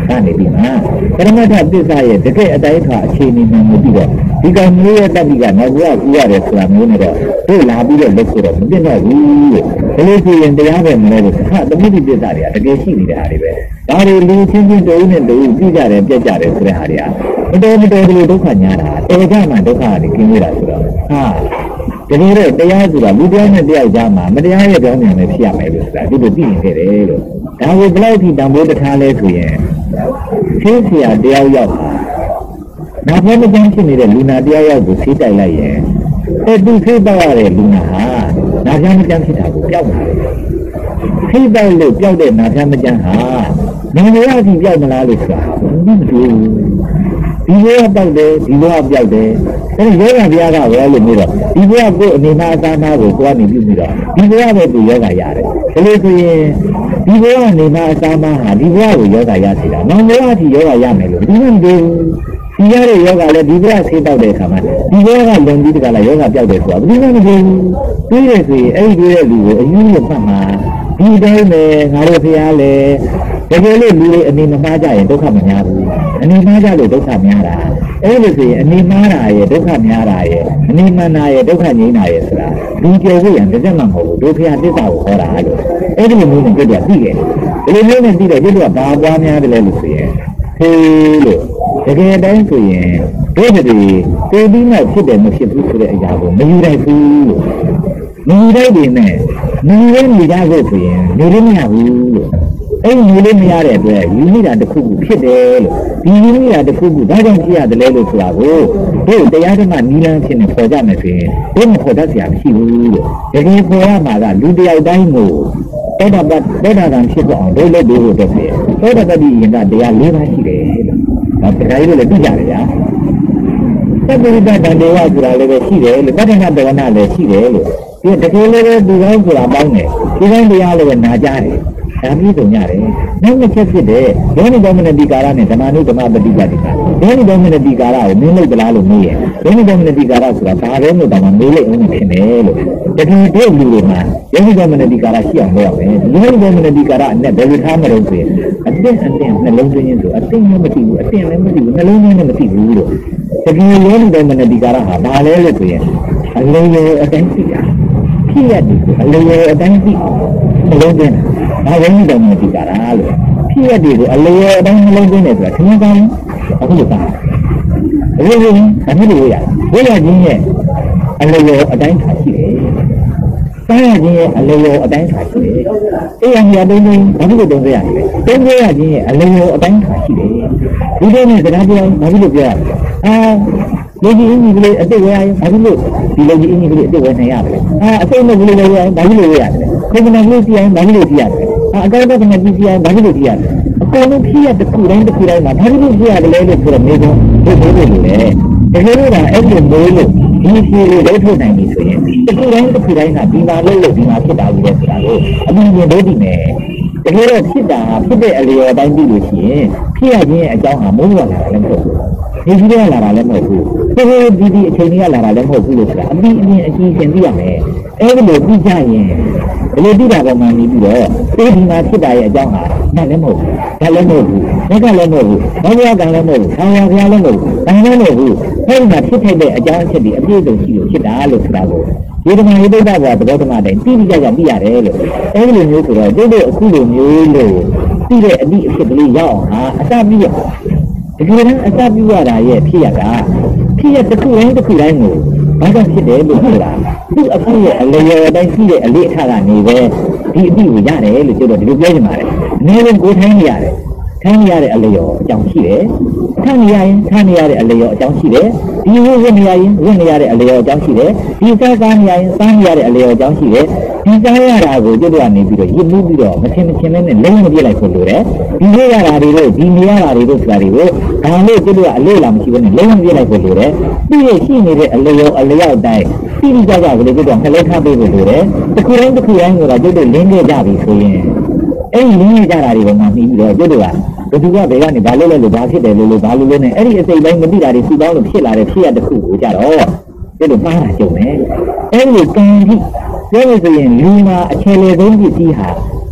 ကနေပြီးမှာပရမတ္ထသစ္စာရဲ့တကယ်အတိုင်းထွာအခြေအနေမှန်ကိုပြီးတော့ဒီကောင်မျိုးရဲ့တက်ပြီးကနောက်ဘဝကူရတယ်ဆိုတာမျိုးနဲ့တော့တို့လာပြီးတော့လုပ်ဖို့တော့မပြတ်တော့ဘူးလို့ဒါလို့ဆိုရင်တရားပဲမလဲလို့ဟာသမုဒိသစ္စာတွေကတကယ်ရှိနေတဲ့ဟာတွေပဲဒါတွေလူချင်းချင်းတူနဲ့တူပြီးကြတယ်ပြက်ကြတယ်ဆိုတဲ့ဟာတွေကမတော်မတော်လို့ဒုက္ခညာတာတော်ကြမှာဒုက္ခတွေကင်းနေတာဆိုတော့ဟာတကယ်တော့တရားဆိုတာလူတရားနဲ့တရားကြားမှာမတရားရဲ့ကြောင်းမြန်ပဲဖြစ်ရမယ်လို့ဆိုတာဒီလိုသိနေခဲ့တယ်လို့ဒါကိုဘယ်လောက်ထိတန်ဖိုးတထားလဲဆိုရင်သိเสียတရားရောက်နာဖမကျန်းဖြစ်နေတဲ့လူနာတရားရောက်ကိုသိတိုက်လိုက်ရင်အဲ့ဒီသိတော့ရတဲ့လူနာဟာနာဖမကျန်းဖြစ်တာကိုပျောက်လာတယ်သိတိုက်လို့ပျောက်တဲ့နာဖမကျန်းဟာနေရစီပျောက်မလားလို့ဆိုတာမသိဘူးဒီဘဝပောက်တယ်ဒီဘဝပျောက်တယ်အဲဒီယောဂဗျာကဝဲလို့မျိုးတော့ဒီဘဝကိုအနေနာအသာနာကိုကိုယ်ကနေပြုပြီးတော့ဒီဘဝပဲသူယောဂရတယ်ဒါလို့ဆိုရင်ဒီဘဝအနေနာအသာနာဟာဒီဘဝကိုယောဂရစီတာနောက်ဘဝအထိယောဂရမယ်လို့ဒီလိုမျိုးဒီရတဲ့ယောဂလည်းဒီဘဝဆေးတောက်တဲ့အခါမှာဒီဘဝကလုံပြီးတကလားယောဂပျောက်တယ်ဆိုတာဘယ်လိုမှမပြောဘူးတွေးရဆိုရင်အဲ့ဒီတွေးတဲ့လူကိုအယူရမှတ်မှာဒီတိုင်းပဲငါတို့ဖျားလေတကယ်လို့လူတွေအနေမမှားကြရင်ဒုက္ခမများဘူးအနေမှားကြလို့ဒုက္ခများတာအဲ့လိုဆိုရင်အနေမှားတာရဲ့ဒုက္ခများတာရဲ့အနေမှန်တာရဲ့ဒုက္ခငြိမ်းတာရဲ့ဆိုတာလူကြော်ဖို့ရန်တစ်စက်မှမဟုတ်ဘူးဒုက္ခရသစ္စာကိုဟောတာလို့အဲ့ဒီလိုမျိုးနဲ့ကြည့်ရသိတယ်ဒီလိုမျိုးနဲ့သိတယ်ဒီလိုကဘာပွားများတယ်လဲလို့ဆိုရင်ဟေးလို့တကယ်တိုင်းဆိုရင်တို့တွေကိုပြီးမှဖြစ်တယ်မဖြစ်ဘူးဆိုတဲ့အရာကိုမယူနိုင်ဘူးလို့မယူနိုင်တယ်နဲ့မယူရမိကြဖို့ဆိုရင်နေလို့မရဘူးလို့အဲ့ဒီလေးမရတဲ့အတွက်ယူမိတာတစ်ခုခုဖြစ်တယ်လို့ဒီယူမိတာတစ်ခုခုဘာကြောင့်ဖြစ်ရတယ်လဲလို့ဆိုတာကိုတို့တရားဓမ္မနီလန်းဖြစ်နေပေါ်ကြမယ်ဆိုရင်တို့မခေါ်တတ်စရာမရှိဘူးလို့တကယ်ပေါ်ရမှာကလူတယောက်တိုင်းကိုတောတာပတ်တောတာကံဖြစ်အောင်တို့လုပ်လို့တော့ဖြစ်တောတာပတိရင်ကတရား၄ပါးရှိတယ်လို့ဒါတရားကြီးလည်းသိကြတယ်ဗျာသတ္တဝိတ္တတန်တေဝဆိုတာလည်းပဲရှိတယ်လို့ပဋ္ဌာန်းတဝနာလည်းရှိတယ်လို့ဒီတကယ်လည်းပဲဒီကောင်းဆိုတာပေါင်းတယ်ဒီကောင်းတရားလည်းပဲနာကြတယ်ဒါပြီးတော့ညတယ်နောက်တစ်ချက်ဖြစ်တယ်ယောနိသောမနတိကာရနဲ့ဓမ္မနုဓမ္မပฏิပတ်တိကာယောနိသောမနတိကာရကိုမင်းလို့တလားလို့မေးရင်ယောနိသောမနတိကာရဆိုတာဘာလဲလို့တော့မေးလိုက်အောင်ဖြစ်နေလို့တကယ်တို့လူတွေမှာယောနိသောမနတိကာရရှိအောင်လုပ်ရမယ်ယောနိသောမနတိကာရနဲ့ဘယ်လိုထားမလို့ဆိုရင်အတင်းအတင်းနှလုံးသွင်းခြင်းဆိုအတင်းလည်းမသိဘူးအတင်းလည်းမသိဘူးနှလုံးသွင်းလည်းမသိဘူးလို့တကယ်ယောနိသောမနတိကာရဟာဘာလဲလို့ဆိုရင်အလုံးရောအတိုင်းသိတာဖြစ်ရတယ်အလုံးရောအတိုင်းသိနှလုံးသွင်းဒါဝိညာဉ်တော်မှာကြည့်ကြတာလို့ဖြစ်ရတဲ့ကိုအလျော်အတိုင်းနှလုံးသွင်းတယ်ဆိုတာခင်းကောင်းအခုလိုသားအလိုလိုအမှုလိုရဝိရခြင်းရဲ့အလျော်အတိုင်းထားရှိတယ်စားရခြင်းရဲ့အလျော်အတိုင်းထားရှိတယ်အေးရမြတ်တုံးတုံးဘာလို့တုံးရရလဲတုံးရခြင်းရဲ့အလျော်အတိုင်းထားရှိတယ်ဒီလိုနဲ့စကားပြောဘာလို့ပြောရလဲအာလူကြီးအင်းကြီးကလေးအစ်စ်ဝဲရရင်ဘာလို့ဒီလူကြီးအင်းကြီးကလေးအစ်စ်ဝဲနေရလဲအာအစိမ့်နဲ့ကလေးဝဲရရင်ဘာလို့ဝဲရလဲခင်းကနေလို့ကြည့်ရင်ဘာလို့ကြည့်ရလဲအကောက်တော့ကနေကြည့်ရင်ဘာလို့ကြည့်ရလဲအကုန်လုံးဖြစ်ရတစ်ခုတိုင်းတစ်ခုတိုင်းမှာဘာလို့ကြည့်ရတယ်လဲလို့ဆိုတော့မျိုးစုံဒီလိုလိုလေတကယ်လို့ဒါအဲ့လိုမျိုးလို့ဒီစီလေးလုံးထုတ်နိုင်ပြီဆိုရင်တစ်ခုတိုင်းတစ်ခုတိုင်းကဒီမှာလို့လို့ဒီမှာဖြစ်တာလို့ဆိုတာကိုအမြင်ရင်လို့ဒီမယ်တကယ်တော့ဖြစ်တာဖြစ်တဲ့အလျော်တိုင်းပြီးလို့ရှိရင်ဖြစ်ရခြင်းရဲ့အကြောင်းဟာမိုးရွာလာတာလည်းမဟုတ်ဘူးဒီကြီးကလာတာလည်းမဟုတ်ဘူးဒီဒီဒီအချိန်ကြီးကလာတာလည်းမဟုတ်ဘူးလို့ဆိုတာအပြီးအမြင်အကြီးရှင်သိရမယ်အဲ့ဒီလိုသိကြရင်ဒီလိုသိတာပေါ်မှာနေပြီးတော့ဒီဒီမှာဖြစ်တာရဲ့အကြောင်းဟာနားလည်းမဟုတ်ဘူးဒါလည်းမဟုတ်ဘူးဘက်ကလည်းမဟုတ်ဘူးဘောရကံလည်းမဟုတ်ဘူးဆံရဘုရားလည်းမဟုတ်ဘူးဒါလည်းမဟုတ်ဘူးအဲ့ဒီမှာဖြစ်ထိုက်တဲ့အကြောင်းအချက်တွေအပြည့်အစုံရှိလို့ဖြစ်တာလို့ဆိုတာကိုဒီဓမ္မရေးဒုက္ခဘဝသဘောဓမ္မတိုင်းသိပြီးကြကြသိရတယ်လို့အဲ့ဒီလိုမျိုးဆိုတော့တို့တို့အခုလိုမျိုးလို့သိတဲ့အတိအဖြစ်ကလေးရောက်အောင်ဟာအစပြီးရတကယ်တမ်းအစပြုရတာရဲ့ဖြစ်ရတာဖြစ်ရတစ်ခုတိုင်းတစ်ခုတိုင်းကိုဘာကြောင့်ဖြစ်တယ်လို့ဆိုတာသူ့အဖြစ်ရဲ့အလျော်တိုင်းရှိတဲ့အလေးအထားကနေပဲဒီအဖြစ်ကိုရတယ်လို့ပြောတော့ဒီလိုပြောနေပါတယ်အနည်းဆုံးကိုထိုင်းနေရတယ်ထိုင်းနေရတဲ့အလျော်အကြောင်းရှိတယ်ထိုင်းနေရရင်ထိုင်းနေရတဲ့အလျော်အကြောင်းရှိတယ်ဒီဝိဝိနေရရင်ဝိနေရတဲ့အလျော်အကြောင်းရှိတယ်ဒီစားစားနေရရင်စားနေရတဲ့အလျော်အကြောင်းရှိတယ်ဒီစားရတာကိုကျွတ်တော့နေပြီးတော့ရစ်မှုပြီးတော့မချင်းမချင်းနဲ့လုံးမပြစ်လိုက်ဖို့လိုတယ်ဒီလိုရတာတွေတို့ဒီနေရတာတွေတို့ဆိုတာတွေကိုဒါလို့ကျွတ်တော့အလေးလာမရှိဘဲနဲ့လုံးမပြစ်လိုက်ဖို့လိုတယ်သူ့ရဲ့ရှိနေတဲ့အလျော်အလျောက်တိုင်းပြီးပြီးကြကြကလေးကျွတ်တော့နှလုံးထားပေးဖို့လိုတယ်တစ်ခုတိုင်းတစ်ခုတိုင်းဆိုတာကျွတ်တော့လင်းခဲ့ကြပြီဆိုရင်အဲ့ဒီလင်းခဲ့ကြတာတွေကမှပြီးပြီးတော့ကျွတ်တော့ဘယ်သူကဘယ်ကနေဘာလို့လဲလို့ဘာဖြစ်တယ်လို့လို့ဘာလို့လဲနဲ့အဲ့ဒီအစိတ်ပိုင်းမသိတာတွေစုပေါင်းလို့ဖြစ်လာတဲ့ဖြစ်ရတစ်ခုကိုကြတော့ဒီလိုမှားတာကြုံတယ်အဲ့ဒီကံကြီးပြောလို့ဆိုရင်လူမှာအခြေလေဆုံးပစ္စည်းဟာ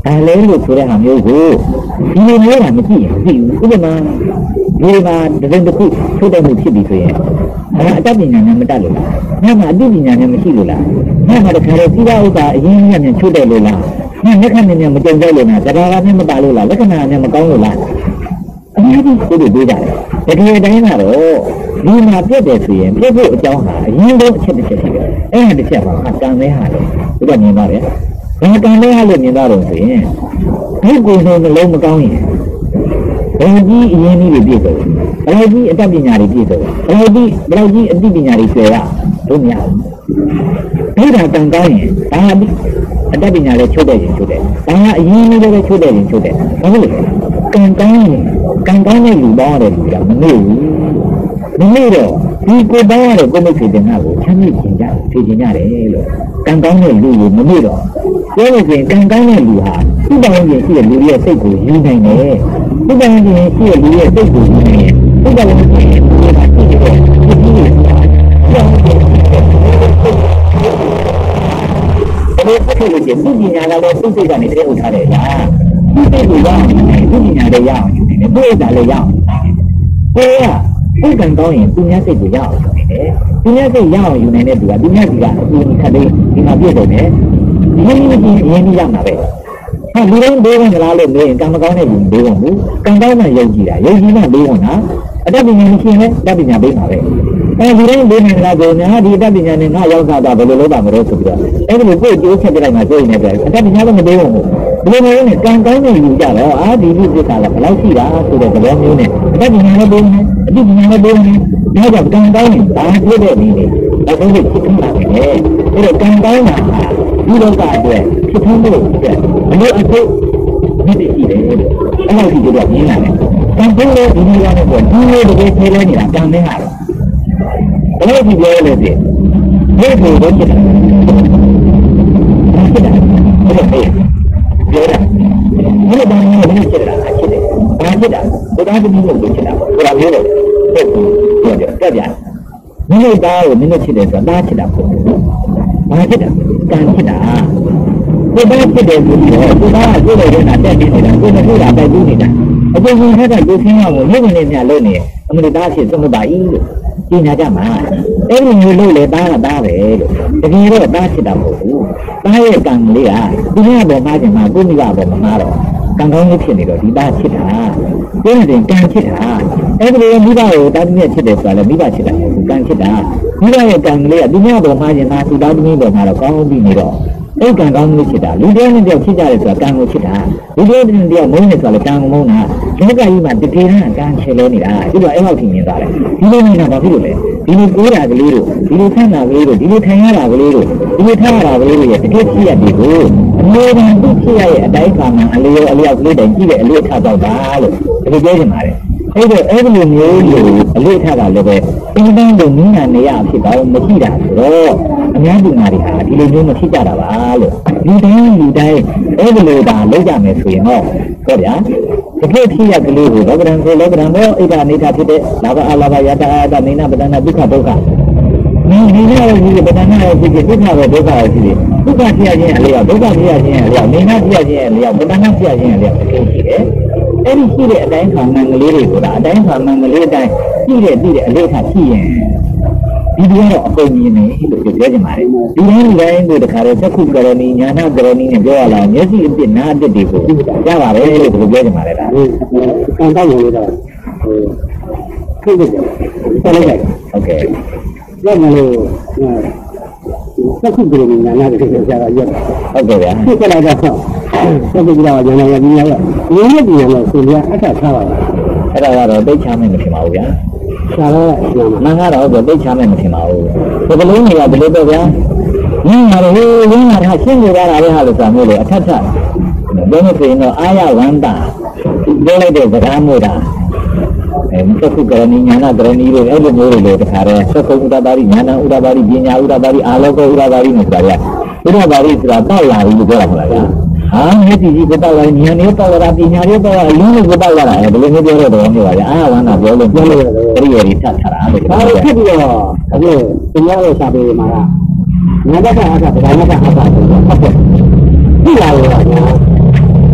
ဒါလည်းလို့ဆိုတဲ့ဟာမျိုးကိုဒီလိုမျိုးတာမကြည့်ရင်မသိဘူးဥပမာဒီမှာတရင်တစ်ခုထုတ်တဲ့မှုဖြစ်ပြီးဆိုရင်အဲအတတ်ပညာနဲ့မတတ်လို့လားညမှာအသိပညာနဲ့မရှိလို့လားညမှာတခါတည်းစီးပွားဥစ္စာအရင်းအမြစ်နဲ့ထုတ်တယ်လို့လားညလက်ခံနဲ့မကြုံတဲ့လို့လားတရားကနဲ့မပါလို့လားလက္ခဏာနဲ့မကောင်းလို့လားအများကြီးကိုတွေ့ကြတယ်တကယ်တိုင်းကတော့ဒီမှာပြတ်တယ်ဆိုရင်ပြတ်ဖို့အကြောင်းဟာအရင်ဆုံးအချက်တစ်ချက်ရှိတယ်အဲ့ဒါတစ်ချက်ပါကံမဲဟာလေဒီကမြင်ပါတယ်ဘယ်ကံမဲဟာလို့မြင်တော့ဆိုရင်ဒီကိုယ်လုံးလုံးမကောင်းရင်ဘယ်ကြီးအရင်ကြီးပြည့်စုံဘယ်ကြီးအတတ်ပညာတွေပြည့်စုံဘယ်ကြီးဘယ်ကြီးအသိပညာတွေကျွဲရတို့မရဘူးဒါကကံကောင်းရင်ဒါအတတ်ပညာလည်းချုပ်တဲ့ရင်ချုပ်တယ်ဒါကအရင်ကြီးလည်းချုပ်တဲ့ရင်ချုပ်တယ်ဘာလို့လဲကံကောင်းရင်ကံကောင်းတဲ့လူပေါင်းရတယ်လူကမမေ့ဘူးမမေ့တော့ဒီကိုပေါင်းရတဲ့ကိုမိတ်ဆွေတင်တာကိုချမ်းမြေ့ခြင်းကြဖြေခြင်းရတယ်လို့ကံကောင်းတဲ့လူကိုမမေ့တော့ပြောလို့ဆိုရင်ကံကောင်းတဲ့လူဟာသူ့ပေါင်းရင်ရှိတဲ့လူရဲ့စိတ်ကိုယူနိုင်တယ်သူ့ပေါင်းရင်ရှိတဲ့လူရဲ့စိတ်ကိုယူနိုင်တယ်သူ့ပေါင်းရင်ရှိတဲ့လူကရှိတဲ့ဒီကြီးရဲ့ကြောင်းတဲ့ဘယ်ဖြစ်လို့ကျသူပညာလာတော့သူ့စိတ်ကနေတည်းဥထားတယ်လားသူ့စိတ်ကိုရအောင်သူ့ပညာလည်းရအောင်ယူနေတယ်သူ့ဥစ္စာလည်းရအောင်ကိုကစိတ်ကံကောင်းရင်သူများစိတ်ကိုရအောင်ယူနေတယ်သူများစိတ်ရအောင်ယူနေတဲ့သူကသူများစီကအပြင်ခက်လေးဒီမှာပြည့်စုံတယ်ဒီလိုမျိုးကြီးအရင်ကြီးရမှာပဲဟာလူတိုင်းဒေးဝင်လားလို့မေးရင်ကံမကောင်းတဲ့လူဒေးဝင်ဘူးကံကောင်းမှယုံကြည်တာယုံကြည်မှဒေးဝင်တာအတတ်ပညာမရှိရင်လည်းအတတ်ပညာပေးမှာပဲအဲလူတိုင်းဒေးဝင်လားဆိုရင်ဒီအတတ်ပညာနဲ့ငါရောက်တာဘယ်လိုလုပ်ပါမလို့ဆိုပြီးတော့အဲ့ဒီလိုကိုယ်ကြိုးချက်ပြလိုက်မှဆိုရင်လည်းအတတ်ပညာလည်းမဒေးဝင်ဘူးဒီလိုမျိုးနဲ့ကံကောင်းတဲ့လူကြတော့အာဒီလူပြစ်တာလည်းဘယ်လောက်ရှိတာဆိုတဲ့သဘောမျိုးနဲ့အတတ်ပညာလည်းဒေးဝင်အတတ်ပညာလည်းဒေးဝင်ဒါကြောင့်ကံကောင်းရင်ဒါပြည့်တဲ့နည်းနဲ့တော့ဘယ်လိုဖြစ်ထွန်းလာလဲအဲ့တော့ကံကောင်းတာဒီလောကအတွက်ဖြစ်ထွန်းဖို့အတွက်အလို့အထုတ်မြစ်ရှိတယ်လို့အဲ့လိုကြည့်တော့မြင်လာတယ်ကံကောင်းတဲ့ဒီလိုရတဲ့ပေါ့ဒီလိုတကယ်သေးလဲနေတာကံမဲဟာဘယ်လိုကြည့်ပြောလဲဒီဒီလိုတော့ဖြစ်တယ်ဖြစ်တယ်ဘယ်လိုလဲပြောတာဘယ်လိုဘာလို့လဲဖြစ်တာဖြစ်တယ်ဘာဖြစ်တာဘုရားတပည့်လို့ဖြစ်တာဘုရားမျိုးလို့ဟုတ်ပြောတယ်တက်ပြန်မိမိသားကိုမိမိချစ်တယ်ဆိုတာသားချစ်တာပေါ့။ဘာချစ်တာကံချစ်တာကိုသားချစ်တယ်ဆိုပြီးတော့ကိုသားကကိုယ်လည်းရတာတက်နေနေတာကိုယ်မတွေ့တာပဲပြီးနေတာအပြင်ဝင်ထက်ကကိုဆင်းရဖို့ရုပ်ဝင်လေးများလုံးနေအမလီသားချစ်သမုဒ္ဒါဤလို့ကျင်ညာကြမှာအဲ့ဒီမျိုးလို့လေသားကသားပဲလို့တကယ်တော့သားချစ်တာမဟုတ်ဘူးသားရဲ့ကံလေးကသူများပေါ်မှာကျင်မှာကိုမိဘပေါ်မှာတော့ကံကောင်းလေးဖြစ်နေတော့ဒီသားချစ်တာကျင်းတယ်ကံချစ်တာအဲ့ဒီလိုမိဘကိုတာသမီးချစ်တယ်ဆိုတာလည်းမိဘချစ်တာမဟုတ်ဘူးကံချစ်တာမိဘရဲ့ကံလေးကသူများပေါ်မှာကျင်မှာသူသားသမီးပေါ်မှာတော့ကောင်းပြီးနေတော့အဲ့ကံကောင်းလေးချစ်တာလူတယောက်နဲ့တယောက်ချစ်ကြတယ်ဆိုတာကံကိုချစ်တာလူတယောက်နဲ့တယောက်မုန်းနေဆိုတာလည်းကံကိုမုန်းတာဒီကကြီးမှာတကယ်တမ်းကံချေလဲနေတာအဲ့တော့အဲ့လောက်ထိမြင်သွားတယ်ဒီလိုနေတာဘာဖြစ်လို့လဲဒီလိုကိုးတာကလေးတို့ဒီလိုဆန်းတာကလေးတို့ဒီလိုထိုင်ရတာကလေးတို့ဒီလိုထားရတာကလေးတို့ရဲ့တကယ်ဖြစ်ရတဲ့ကိုအမျိုးသားသူဖြစ်ရရဲ့အတိုင်းခါမှာအလျော်အလျောက်ကလေးတိုင်ကြည့်တဲ့အလေးထားတော့တာလို့ဒီလိုပြောချင်ပါတယ်အဲ့တော့အဲ့ဒီလိုမျိုးလို့အလေးထားတာလည်းပဲအင်းတန်းတို့နင်းနာနေရဖြစ်တော့မရှိတာဆိုတော့အများကြီးနာတွေဟာဒီလိုမျိုးမဖြစ်ကြတာပါလို့လူတိုင်းလူတိုင်းအဲ့ဒီလိုဒါလုပ်ကြမယ်ဆိုရင်တော့ဟောဗျာတကယ်ဖြစ်ရကလေးကိုလောကရန်ကိုလောကရန်ဘောအိဒါနေတာဖြစ်တဲ့လာဘအလာဘယတာအတာနေနာပဒနာဒုက္ခဒုက္ခနေနေရတဲ့ပဒနာရဲ့ဖြစ်ဖြစ်ဒုက္ခပဲဒုက္ခရဲ့ဖြစ်ဖြစ်ဒုက္ခဖြစ်ရခြင်းအလျောက်ဒုက္ခဖြစ်ရခြင်းအလျောက်နေနာဖြစ်ရခြင်းအလျောက်ပဒနာဖြစ်ရခြင်းအလျောက်တကယ်ရှိတယ်အဲ့ဒီရှိတဲ့အတိုင်းခံမှန်ကလေးတွေဆိုတာအတိုင်းခံမှန်ကလေးအတိုင်းရှိတဲ့သိတဲ့အလေးထားရှိရင်ဒီလိုတော့အကုန်ကြီးနေလို့ပြောချင်ပါတယ်ဒီတိုင်းတိုင်းကိုတခါတော့သက်ခုကရဏီညာနာကရဏီနဲ့ပြောရလာမျက်စိအပြစ်နာအပြစ်တွေကိုရပါတယ်လို့ပြောချင်ပါတယ်ဒါကံတောက်လို့တော့ဟိုဖြစ်တယ်ဆက်လိုက်โอเคလက်မလို့သက်ခုကရဏီညာနာတွေပြောကြတာရက်ဟုတ်ကဲ့ဗျာဖြစ်လာတော့သက်ခုကရဏီညာနာရပြီးရရရင်းရပြည်လို့ဆိုပြအထထားပါအဲ့ဒါကတော့သိချမယ်မဖြစ်ပါဘူးဗျာဆရာကမင်္ဂလာတော့သိချမယ်မထင်ပါဘူးဒီကလေးတွေကဘယ်လိုတော့ဗျာရင်းလာတယ်ရင်းလာတာရှင်းကြတာလည်းဟာလို့ဆိုမျိုးလေအထက်ထပ်ဘယ်လိုဆိုရင်တော့အာရဝန္တာပြောလိုက်တဲ့စကားမျိုးတာအဲသက္ခုကရဏီညာနာကရဏီတွေအဲ့လိုမျိုးတွေလေတခါတည်းသက္ခုဥဒ္ဒပါရိညာနာဥဒ္ဒပါရိပညာဥဒ္ဒပါရိအာလောကဥဒ္ဒပါရိနဲ့ဆိုတာကဥဒ္ဒပါရိဆိုတာတောက်လာပြီလို့ပြောတာမဟုတ်လားဟာမျက်စိကြီးကိုတောက်လာဉာဏ်နဲ့တောက်လာပညာနဲ့တောက်လာအလုံးကိုတောက်လာတယ်ဘယ်လိုမျိုးပြောရတော့မျိုးပါလဲအာဝန္တာပြောလို့ပြောလို့တရိယာတွေထပ်ထားတာပဲဒါလို့ဖြစ်ပြီးတော့အခုသူများရဲ့စာပေမှာကငါတတ်တာအားကဗဒနာကအားကဆိုတော့ဟုတ်တယ်ဒီလာရောညာ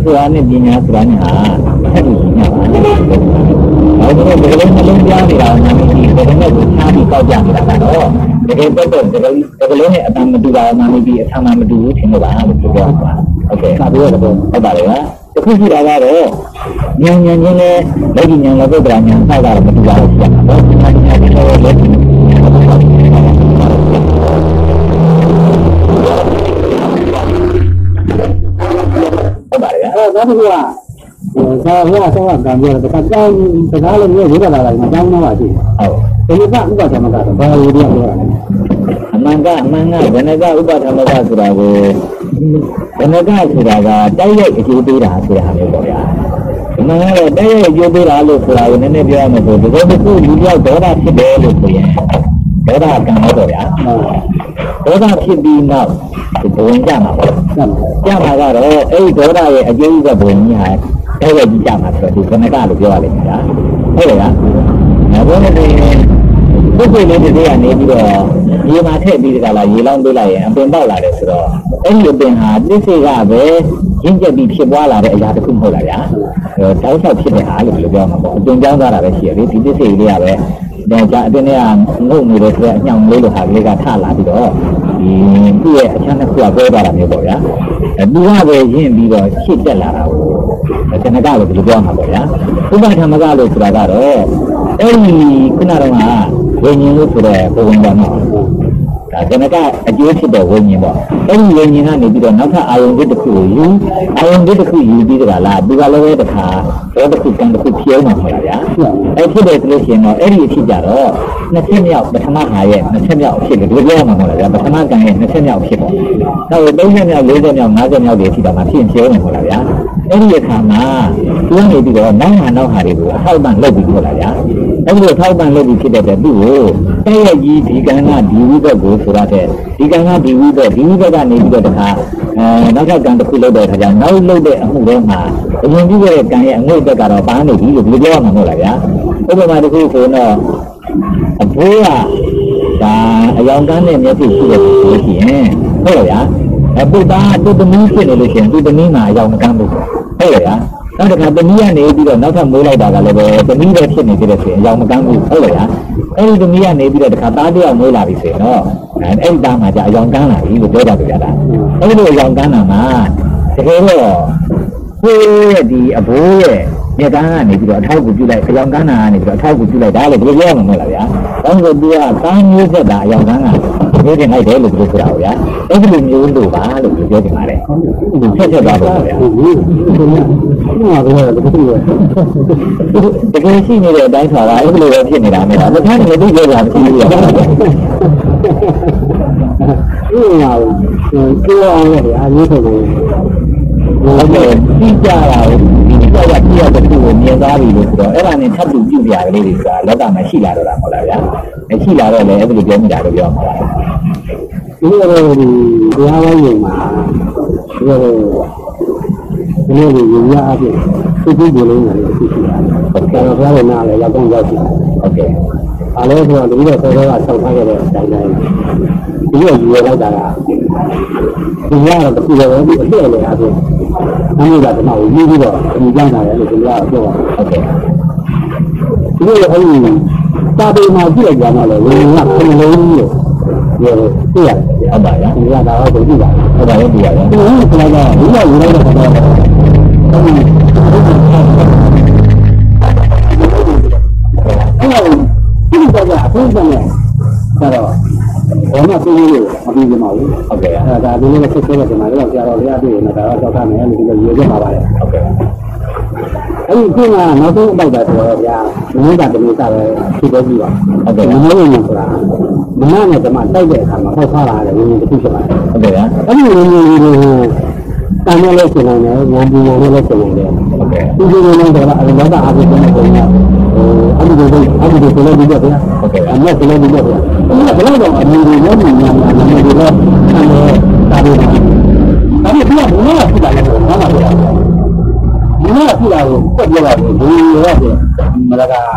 ဆိုတာနဲ့ပညာဆိုတာနဲ့ဟာဆက်ပြီးညပါအဲဒီတော့ဒီလိုမျိုးလုံးကြားနေတာနာမည်ကြီးဒါနဲ့ကိုချားပြီးကောက်ကြနေတာကတော့တကယ်တော့ဒီလိုဒီလိုနဲ့အတမ်းမတူတာနာမည်ကြီးအထာမမတူဘူးထင်လို့ပါလို့ပြောတာပါโอเคကပြောတော့ဟုတ်ပါလေဟာတခုရှိတာကတော့ဉာဏ်ဉာဏ်ချင်းနဲ့လက်ဉာဏ်လည်းပုဒ္ဒရာဉာဏ်စောက်တာမတူပါဘူးဖြစ်မှာပေါ့ဉာဏ်ဉာဏ်ချင်းလည်းလက်ဉာဏ်ဟုတ်ပါလေအဲ့တော့ဒီကဆရာကဆောက်ကံပြောတယ်တခါကြောင်းတခါလည်းမျိုးရတာလာတယ်မကြောင်းတော့ပါရှိဟုတ်ဒီကဥပဒသမကတော့ဘာလို့ပြောရလဲအမှန်ကအမှန်ကဘယ်နှကဥပဒသမကဆိုတာကိုဘယ်နှကဆိုတာကတိုက်ရိုက်အကျိုးပေးတာဆိုတာမျိုးပေါ့ဗျာအမှန်ကတော့တိုက်ရိုက်အကျိုးပေးတာလို့ဆိုတာကိုနည်းနည်းပြောရမယ်ဆိုဒီလိုတစ်ခုလူပြောက်ဒေါသဖြစ်တယ်လို့ဆိုရင်ဒေါသကံတော့ဗျာဒေါသဖြစ်ပြီးနောက်ဘဝင်ကြမှာပေါ့ကြမှာကတော့အဲ့ဒီဒေါသရဲ့အကျိုးကဘဝင်ကြီးဟာအဲ့ဒါကြီးကြမှာဆိုတော့ဒီခဏကလို့ပြောရလိမ့်မယ်ဗျာဟုတ်တယ်လားနောက်ဆုံးတစ်နေ့ပုဂ္ဂိုလ်လေးတစ်နေ့ကနေပြီးတော့ရေမှာထည့်ပြီးကြလားရေလောင်းပေးလိုက်ရင်အပင်ပေါက်လာတယ်ဆိုတော့အဲ့ဒီအပင်ဟာတိစိတ်ကပဲရင့်ကျက်ပြီးဖြစ်ပွားလာတဲ့အရာတစ်ခုမဟုတ်လားဗျာအဲတောက်လျှောက်ဖြစ်တဲ့ဟာလို့ပြောမှာပေါ့အပင်ကြောင်းသားတာပဲရှိရလေဒီတိစိတ်လေးကပဲဒါကြအပင်တွေကငုံနေတယ်ဆိုတော့အညောင်လေးလိုဟာလေးကထလာပြီးတော့ဒီသူ့ရဲ့အချမ်းတစ်ခုကပြောသွားတာမျိုးပေါ့ဗျာအဲသူကပဲရင့်ပြီးတော့ရှစ်တက်လာတာကိုခဏကလို့ဒီလိုပြောမှာပေါ့ဗျာဥပထမကလို့ဆိုတာကတော့အဲ့ဒီခုနကတော့ဝိညာဉ်လို့ဆိုတဲ့ဘုံဝင်တော့ဒါခဏကအကျိုးဖြစ်တဲ့ဝိညာဉ်ပေါ့အဲ့ဒီဝိညာဉ်ကနေပြီးတော့နောက်ထပ်အာယုံတစ်ခုကိုယူအာယုံတစ်ခုယူပြီးတော့လားဒီကလည်းပဲတစ်ခါတော့တစ်ခုကံတစ်ခုဖြေအောင်မှာဗျာအဲ့ဖြစ်တယ်ဆိုလို့ရှိရင်တော့အဲ့ဒီအဖြစ်ကြတော့နှစ်ချက်မြောက်ပထမဟာရဲ့နှစ်ချက်မြောက်အဖြစ်လို့ပြောရမှာမဟုတ်လားဗျာပထမကံရဲ့နှစ်ချက်မြောက်အဖြစ်ပေါ့နောက်သုံးချက်မြောက်လေးချက်မြောက်ငါးချက်မြောက်တွေအဖြစ်တော့မှဖြစ်ဖြေအောင်မှာမဟုတ်လားဗျာအဲ့ဒီအခါမှာသူကနေပြီးတော့နောက်ဟာနောက်ဟာတွေကိုအထောက်ပံ့လုပ်ပြီးဟုတ်လားဗျာအဲ့ဒီလိုအထောက်ပံ့လုပ်ပြီးဖြစ်တဲ့သူ့ကိုတဲ့ရကြီးဒီကံကဒီဝိဘက်ကိုဆိုရတဲ့ဒီကံကဒီဝိဘက်ဒီဝိဘက်ကနေပြီးတော့တခါအဲနောက်ထပ်ကံတစ်ခုလုပ်တဲ့အခါကျနောက်လုပ်တဲ့အမှုတွေမှာအရင်ပြီးခဲ့တဲ့ကံရဲ့အငွေ့တက်ကတော့ပါနေပြီလို့ပြောရမှာမဟုတ်လားဗျာဥပမာတစ်ခုဆိုတော့အဖိုးကဒါအယောင်ကန်းနဲ့မျက်စိရှိတယ်ဆိုလို့ရှိရင်ဟုတ်လားဗျာအပုဒ္ဒါတုတ္တမီးဖြစ်နေလို့ရှိရင်တုတ္တမီးမှာအယောင်မကန်းဘူးဟုတ်လားဗျာနောက်တစ်ခါသမီးကနေပြီးတော့နောက်ထပ်မိုးလိုက်တာကလည်းပဲသမီးပဲဖြစ်နေကြတဲ့ဆိုရင်အယောင်မကန်းဘူးဟုတ်လားဗျာအဲ့ဒီသမီးကနေပြီးတော့တစ်ခါသားတယောက်မိုးလာပြီဆိုရင်တော့အဲ့ဒီသားမှာじゃအယောင်ကန်းလာပြီလို့ပြောကြတယ်ကြတာအဲ့ဒီလိုအယောင်ကန်းတာမှာတကယ်တော့ကိုယ့်ရဲ့ဒီအဘိုးရဲ့မြေကန်းကနေပြီးတော့အထောက်အကူပြုလိုက်အယောင်ကန်းတာကနေပြီးတော့အထောက်အကူပြုလိုက်ဒါလည်းဘယ်လိုပြောရမှာမဟုတ်လားဗျာဘာလို့သူကကားမျိုးသက်တာအယောင်ကန်းကပြောတင်လိုက်တယ်လို့ပြောဆိုတာဗျာအဲ့ဒီလိုမျိုးလို့ပါလို့ပြောတင်ပါတယ်ဒီဆက်ဆက်ပါတော့ဗျာဒီမှာကတော့တကယ်တကယ်ရှိနေတဲ့အတိုင်းဆိုတာအဲ့လိုပဲဖြစ်နေတာမျိုးလားမထားတယ်သိကြတာမရှိဘူးဗျာဒီမှာပြောအောင်လေအားမျိုးဆိုလို့ဟုတ်ကဲ့ပြီးကြတာဒီကြောက်ကပြရတဲ့သူ့ကိုမြင်သားပြီလို့ဆိုတော့အဲ့ဒါနဲ့ထပ်ပြီးပြုပြရကလေးတွေဆိုတာလောကမှာရှိလာတော့တာမဟုတ်လားဗျာမရှိလာတော့လည်းအဲ့ဒီလိုပြောမိတာလို့ပြောမှာပါဒီလိုတော့ဒီတရားဝိုင်းရင်မှာဒီလိုဒီလိုရင်းရအဖြစ်သူ့ကိုယ်လုံးလည်းရှိရှိတာဟုတ်ကဲ့တော့ဘုရားရဲ့နားလည်းရောက်တော့ရောက်ရှိဟုတ်ကဲ့အားလုံးဆိုတော့ဒီလိုဆောစောကဆောက်ထားခဲ့တဲ့အတိုင်းတိုင်းဒီလိုယူရလိုက်တာကဒီကတော့တစ်ခုတော့ဒီအပြည့်လည်းအားဖြင့်အမှုကတမကိုယူပြီးတော့ဒီကြောင်းတာလည်းလို့ဒီကတော့ပြောဟုတ်ကဲ့ဒီလိုအဲ့ဒီတာပေမှာကြည့်လိုက်ကြတော့လေဝိညာဉ်ကခလုံးလို့ပြောသိရတယ်ဟုတ်ပါရဲ့ဒီကတော့သိကြပါဟုတ်ပါရဲ့ဒီရတယ်ဒီလိုဆိုတော့ဒီလိုယူလိုက်တော့တော့အဲ့ဒီဒီကတော့အဆုံးဆုံးနဲ့ဒါတော့ဘာမှသိလို့မပြီးကြပါဘူးဟုတ်ကဲ့အဲ့ဒါဒီလိုနဲ့ဆက်ဆက်တဲ့မှာတော့ဆရာတော်လေးအပြည့်နဲ့ဒါတော့တောက်ထားမယ်လို့ဒီလိုရေပြပါပါတယ်ဟုတ်ကဲ့အဲ့ဒီခုနကနောက်ဆုံးအပိုက်တာဆိုတော့ဗျာမင်းကတည်းကပဲဖြစ်တော့ပြီပါဟုတ်ကဲ့မဟုတ်ဘူးဆိုတာမနနဲ့ဓမ္မတိုက်တဲ့အခါမှာဟောထားတာလည်းဝိညာဉ်တစ်ခုဖြစ်ပါတယ်ဟုတ်ကဲ့အဲ့ဒီဝိညာဉ်တွေကိုတန်ရလို့ရှင်နေတယ်ဉာဏ်ပညာနဲ့လည်းရှင်နေတယ်ဟုတ်ကဲ့ဒီလိုမျိုးတော့အလောကအားဖြင့်တဲ့ပုံကဟိုအဲ့ဒီလိုအဲ့ဒီလိုဆိုလို့ဒီတော့ဗျာဟုတ်ကဲ့အမြတ်ဆိုလို့ဒီတော့ဗျာဘယ်လိုတော့အမြင်တွေလည်းဉာဏ်ဉာဏ်တွေလည်းအဲ့ဒါတာလို့ဒါပေမဲ့ဒီကဘယ်လိုဖြစ်လာလဲဆိုတော့ဘာမှမပြောဘူးဒီကဖြစ်လာကိုတက်ပြလာတယ်ဒီရောဆိုမလက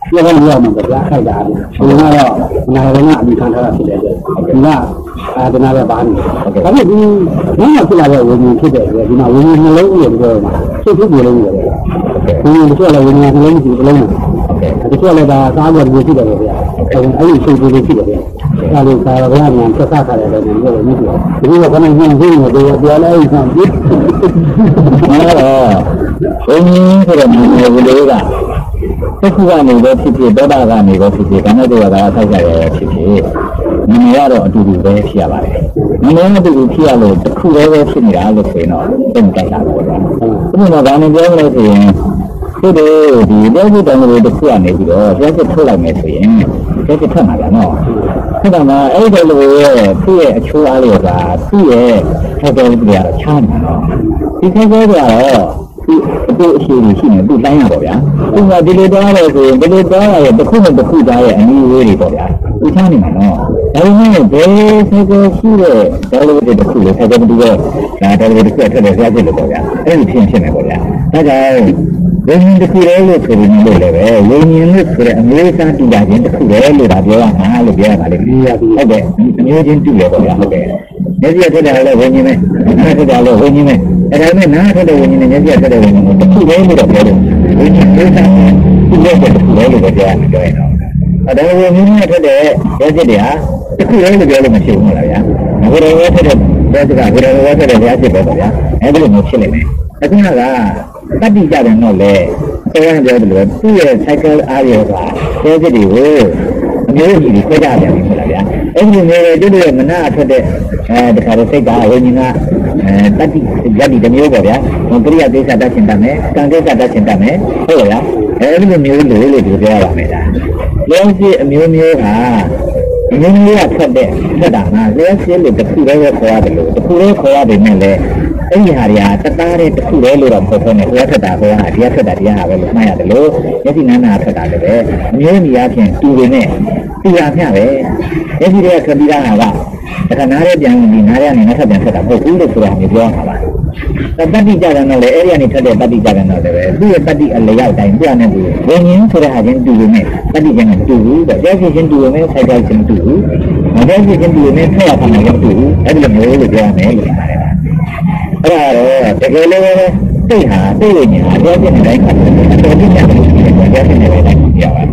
ပြောရအောင်တော့ဗျာခိုက်တာဘယ်မှာတော့နာရနာအမိခံထားတာဖြစ်တယ်ဒီကအာဒနာပဲပါနေတယ်ဒါပေမဲ့ဒီနောက်ဖြစ်လာတဲ့ဝိညာဉ်ဖြစ်တဲ့ဒီမှာဝိညာဉ်နှလုံးကြီးပြောမှာဖြစ်ဖြစ်ပြောလို့ရတယ်ဝိညာဉ်တစ်ခုလည်းဝိညာဉ်နှလုံးကြီးတစ်လုံးနဲ့တစ်ခုလည်းဒါစားပေါ်ပြီးဖြစ်တယ်ဗျာအဲ့ဒီစိတ်ကြီးဖြစ်တယ်ဗျာဒါလို့သာရဘုရားမြန်ဆက်ဆက်ခါတယ်လည်းပြောလို့မဖြစ်ဘူးဒီကခဏညှင်းနေတယ်ပြောလိုက်ဆံပြစ်အဲ့တော့ဘုန်းကြီးဆိုတဲ့မျိုးလေးကတစ်ခုကနေပဲဖြစ်ဖြစ်ဒေါသကနေပဲဖြစ်ဖြစ်ဒါနဲ့တော့ဒါဆောက်ကြရဖြစ်ဖြစ်မင်းကတော့အတူတူပဲဖြစ်ရပါတယ်မင်းကအတူတူဖြစ်ရလို့တစ်ခုလည်းပဲဖြစ်နေတာလို့ဆိုရင်တော့သိမကြိုက်တာပေါ့ဗျာအခုတော့ဒါနဲ့ပြောလို့ဆိုရင်ဒီဒီဒေသတောင်တွေတစ်ခုကနေပြီးတော့ကျက်ထုတ်လိုက်မယ်ဆိုရင်ကျက်ထွက်မှာဗျာနော်အဲ့ဒါမှအဲ့ဒီလိုရဲ့သူ့ရဲ့အချိုးအားလေးကသူ့ရဲ့ထောက်တော်ပြရတော့ချားမှာနော်ဒီခေတ်ကကတော့ဒီအတူအရှိကြီးရှိနေသူ့တိုင်းရပါဗျာသူကဒီလိုတော့လဲဆိုရင်ဒီလိုတော့ရဲ့တစ်ခုနဲ့တစ်ခုသားရဲ့အနည်းဝေးတွေပေါ့ဗျာသူချားနေမှာနော်ဒါပေမဲ့ဘယ်ဆက်ကိုရှိတဲ့ဒေါ်လာတွေတစ်ခုလေဆက်ကိုတူရဲ့ဒါဒေါ်လာတစ်ခုထက်တဲ့ဆရာဖြစ်လို့ပေါ့ဗျာအဲ့ဒီဖြစ်ဖြစ်နေပေါ့ဗျာဒါကြောင့်ဝိညာဉ်တစ်ခုလည်းလို့ဆိုရင်လည်းလည်းပဲဝိညာဉ်လို့ဆိုတဲ့အမျိုးသားတူတာချင်းတစ်ခုလည်းလို့ဒါပြောရမှာလို့ပြောရပါလိမ့်မယ်ဟုတ်ကဲ့အမျိုးချင်းတူတယ်ပေါ့ဗျာဟုတ်ကဲ့မျက်စိရထက်တယ်လည်းဝိညာဉ်ပဲနားထက်တယ်လည်းဝိညာဉ်ပဲအဲ့ဒါနဲ့နားထက်တဲ့ဝိညာဉ်နဲ့မျက်စိရထက်တဲ့ဝိညာဉ်ကိုတစ်ခုလည်းလို့တော့ပြောလို့ဝိညာဉ်မျိုးသားတူတဲ့တစ်ခုလည်းလို့ပြောရမှာပြောရင်တော့အဲ့ဒါဝိညာဉ်နဲ့ထက်တဲ့မျက်စိတွေဟာတစ်ခုလည်းလို့ပြောလို့မရှိဘူးလားဗျာဘယ်လိုလဲထက်တဲ့မျက်စိကဘယ်လိုလဲထက်တဲ့မျက်စိပဲပေါ့ဗျာအဲ့ဒီလိုမျိုးဖြစ်နေတယ်အခုကတတိကြတယ်တော့လေတရားပြောတယ်လို့သူ့ရဲ့ cycle အားရတာတဲစစ်တွေကိုအမျိုးကြီးတွေခွဲကြတယ်ပြီဆိုတာဗျာအဲ့ဒီမျိုးတွေတို့ရဲ့မနာအထွက်တဲ့အဲတခါတော့စိတ်ကဝိညာဉ်ကအဲတတိယတိတစ်မျိုးပေါ့ဗျာကရိယာကိစ္စတတ်ချင်တတ်မယ်ကံကိစ္စတတ်ချင်တတ်မယ်ဟုတ်လားအဲ့ဒီလိုမျိုးလို့လို့ပြောရပါမယ်ဒါလျှောစစ်အမျိုးမျိုးကအမျိုးမျိုးကထွက်တဲ့ထွက်တာကလျှောစစ်လို့တစ်ခုတည်းပဲခေါ်ရတယ်လို့တစ်ခုတည်းခေါ်ရပေမဲ့လည်းအဲ့ဒီဟာတွေကတသားတဲ့တစ်ခုတည်းလို့တော့မဟုတ်ဘဲနဲ့တရားထွက်တာဟောတာတရားထွက်တာတရားဟာပဲလို့မှတ်ရတယ်လို့မျက်စိနာနာထွက်တာလည်းပဲအမျိုးမျိုးအချင်းတူနေနဲ့တူရမျှပဲမျက်စိတွေကထွက်ပြီးတာဟာကတခါနားရဲပြန်ပြီးနားရဲကနေနောက်ထပ်ပြန်ထွက်တာမဟုတ်ဘူးလို့ဆိုတာမျိုးပြောမှာပါတတိကြတယ်တော့လေအဲ့ဒီကနေထွက်တဲ့တတိကြတယ်တော့လည်းပဲသူ့ရဲ့တတိအလျောက်တိုင်းပြနေပြီဝိညာဉ်ဆိုတဲ့ဟာချင်းတူနေနဲ့တတိချင်းကတူဘူးတဲ့ကျက်ချင်းတူနေဆိုင်ကချင်းတူဘူးမကျက်ချင်းတူနေထွက်ရတာလည်းတူဘူးအဲ့ဒီလိုမျိုးလို့ပြောရမယ်လို့ပါတယ်အဲ့ဒါတော့တကယ်လို့သိဟာသိလို့ညာအကျဉ်းတဲ့တိုင်းကအတော်ကြီးကြတယ်ဒီအကျဉ်းတဲ့တိုင်းကိုပြောပါ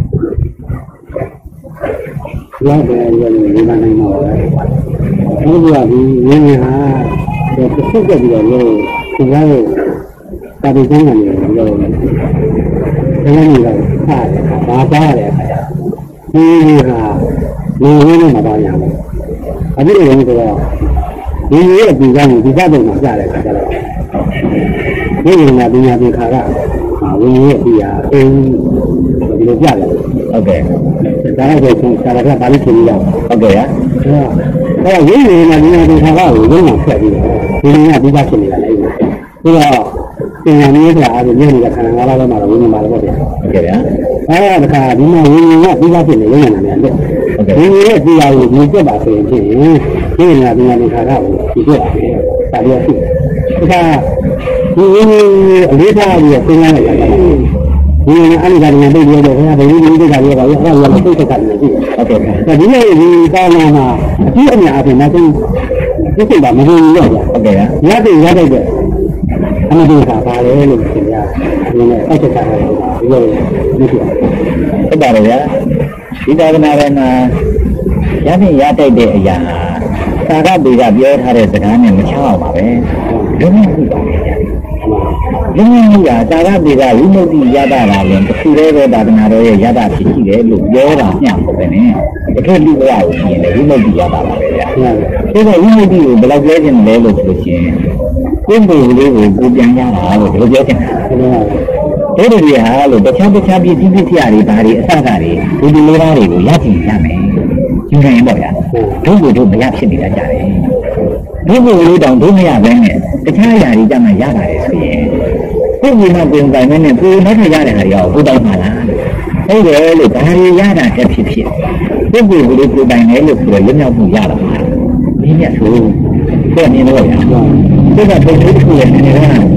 ရတယ်ရတယ်ဒီမှာနိုင်မှာပဲအဲဒီကဒီဝိညာဉ်ဟာတစ်ခုတည်းပြီးတော့လို့ဒီကားကိုတာပြီးကျန်းနေတယ်လို့ပြောတယ်။ဒါလည်းတော့အားဘာသားရတဲ့အခါကျဒီဟာဒီဝိညာဉ်မှာပါညာတယ်။အခုလည်းဆိုတော့ဒီရဲ့ဒီကနေ့ဒီကတုံးမှာကြားတဲ့အခါကျတော့ဒီဝိညာဉ်ပညာသင်္ခါရဝိညာဉ်ရဲ့ဒီဟာအင်းဒီလိုကြားတယ်ဟုတ်ကဲ့ဒါလည်းဆိုစာရကပါဠိချင်းကြီးတော့ဟုတ်ကဲ့ရအဲဝိညာဉ်မှာဒီဟာသင်္ခါရကိုဝိညာဉ်ဆက်ပြီးတော့ဒီနေ့ကဒီကဖြစ်နေတာလေပြီးတော့သင်္ခါရမျိုးကအားဖြင့်ဒီကခန္ဓာ၅ပါးမှာတော့ဝိညာဉ်ပါလို့ပြောတယ်ဟုတ်ကဲ့ဗျာအဲဒါကဒီမှာဝိညာဉ်ကဒီကဖြစ်နေဝိညာဉ်နာမည်ဟုတ်ကဲ့ဝိညာဉ်ရဲ့ဒီဟာကိုဒီပြတ်ပါဆိုရင်ဖြင့်ဒီနေ့ကဒီသင်္ခါရကိုဒီပြတ်ပါဒါပြောဖြစ်ဒါကဒီဝိညာဉ်အလေးထားပြီးသင်္ခါရလိုက်တာဒီနေ့အဲ့ဒီကနေ့ပြည်ပြောတော့ခင်ဗျာဒီနေ့ဒီကလေးကရောအဲ့ဒါလည်းသိတဲ့ကနေ့ရှိဟုတ်ကဲ့ဒါဒီနေ့ဒီကောင်းလာမှာအပြည့်အများအပြင်နောက်ဆုံးဒီစိတ်ကမဟုတ်ဘူးတော့ဟုတ်ကဲ့ရတဲ့ရတဲ့အမှန်တရားပါလေလို့ပြောရတယ်ဒီနေ့အဲ့ချက်ထားတယ်ဒီလိုမရှိဘူးဟုတ်ပါတယ်ဗျာဒီသာသနာ့မှာရတဲ့ရတဲ့တဲ့အရာသာဂတိကပြောထားတဲ့စကားနဲ့မချအောင်ပါပဲလုံးဝဟုတ်ပါဗျာဒီနေ့ကသာဂတိကဝိမု ക്തി ရတာလည်းတစ်ခုတည်းပဲသာသနာတော်ရဲ့ရတာဖြစ်ရှိတယ်လို့ပြောတာမျှဟုတ်တယ်နဲ့တကယ်လူ့ဘဝကိုမြင်တယ်ဝိမု ക്തി ရတာပါပဲဗျာဒါတော့ဝိမု ക്തി ကိုဘယ်လောက်ပြောချင်လဲလို့ဆိုရှင်ကိုယ်ကိုယ်လေးကိုကိုပြန်ရတာလို့ဒီလိုပြောချင်တာဒါတို့တွေဟာလို့တခြားတခြားပြည်ပြည်ဖြစ်ရတွေဘာတွေအစကားတွေဒီဒီလေးပါးတွေကိုရကြည့်ရမယ်ယူနိုင်ပေါ့ဗျာတို့ကိုတို့မရဖြစ်နေတာကြတယ်တို့ကိုလေးတောင်တို့မရဘဲနဲ့တခြားအရာတွေကြမှာရပါတယ်ဆိုရင်ကိုယ်ကမှပုံပိုင်နေနဲ့ကိုယ်နောက်ထပ်ရတဲ့ဟာတွေရောကိုတောင်းပါလားဟုတ်တယ်လို့ဒါတွေရတာတက်ဖြစ်ဖြစ်ကိုယ်ကိုယ်လေးကိုပိုင်နေလို့ဆိုတော့လွတ်မြောက်မှုရတာပါဒီမြတ်ဆိုကိုယ်မြင်လို့ရကိုယ်ကပုံစံတစ်ခုနဲ့နေနေတာမ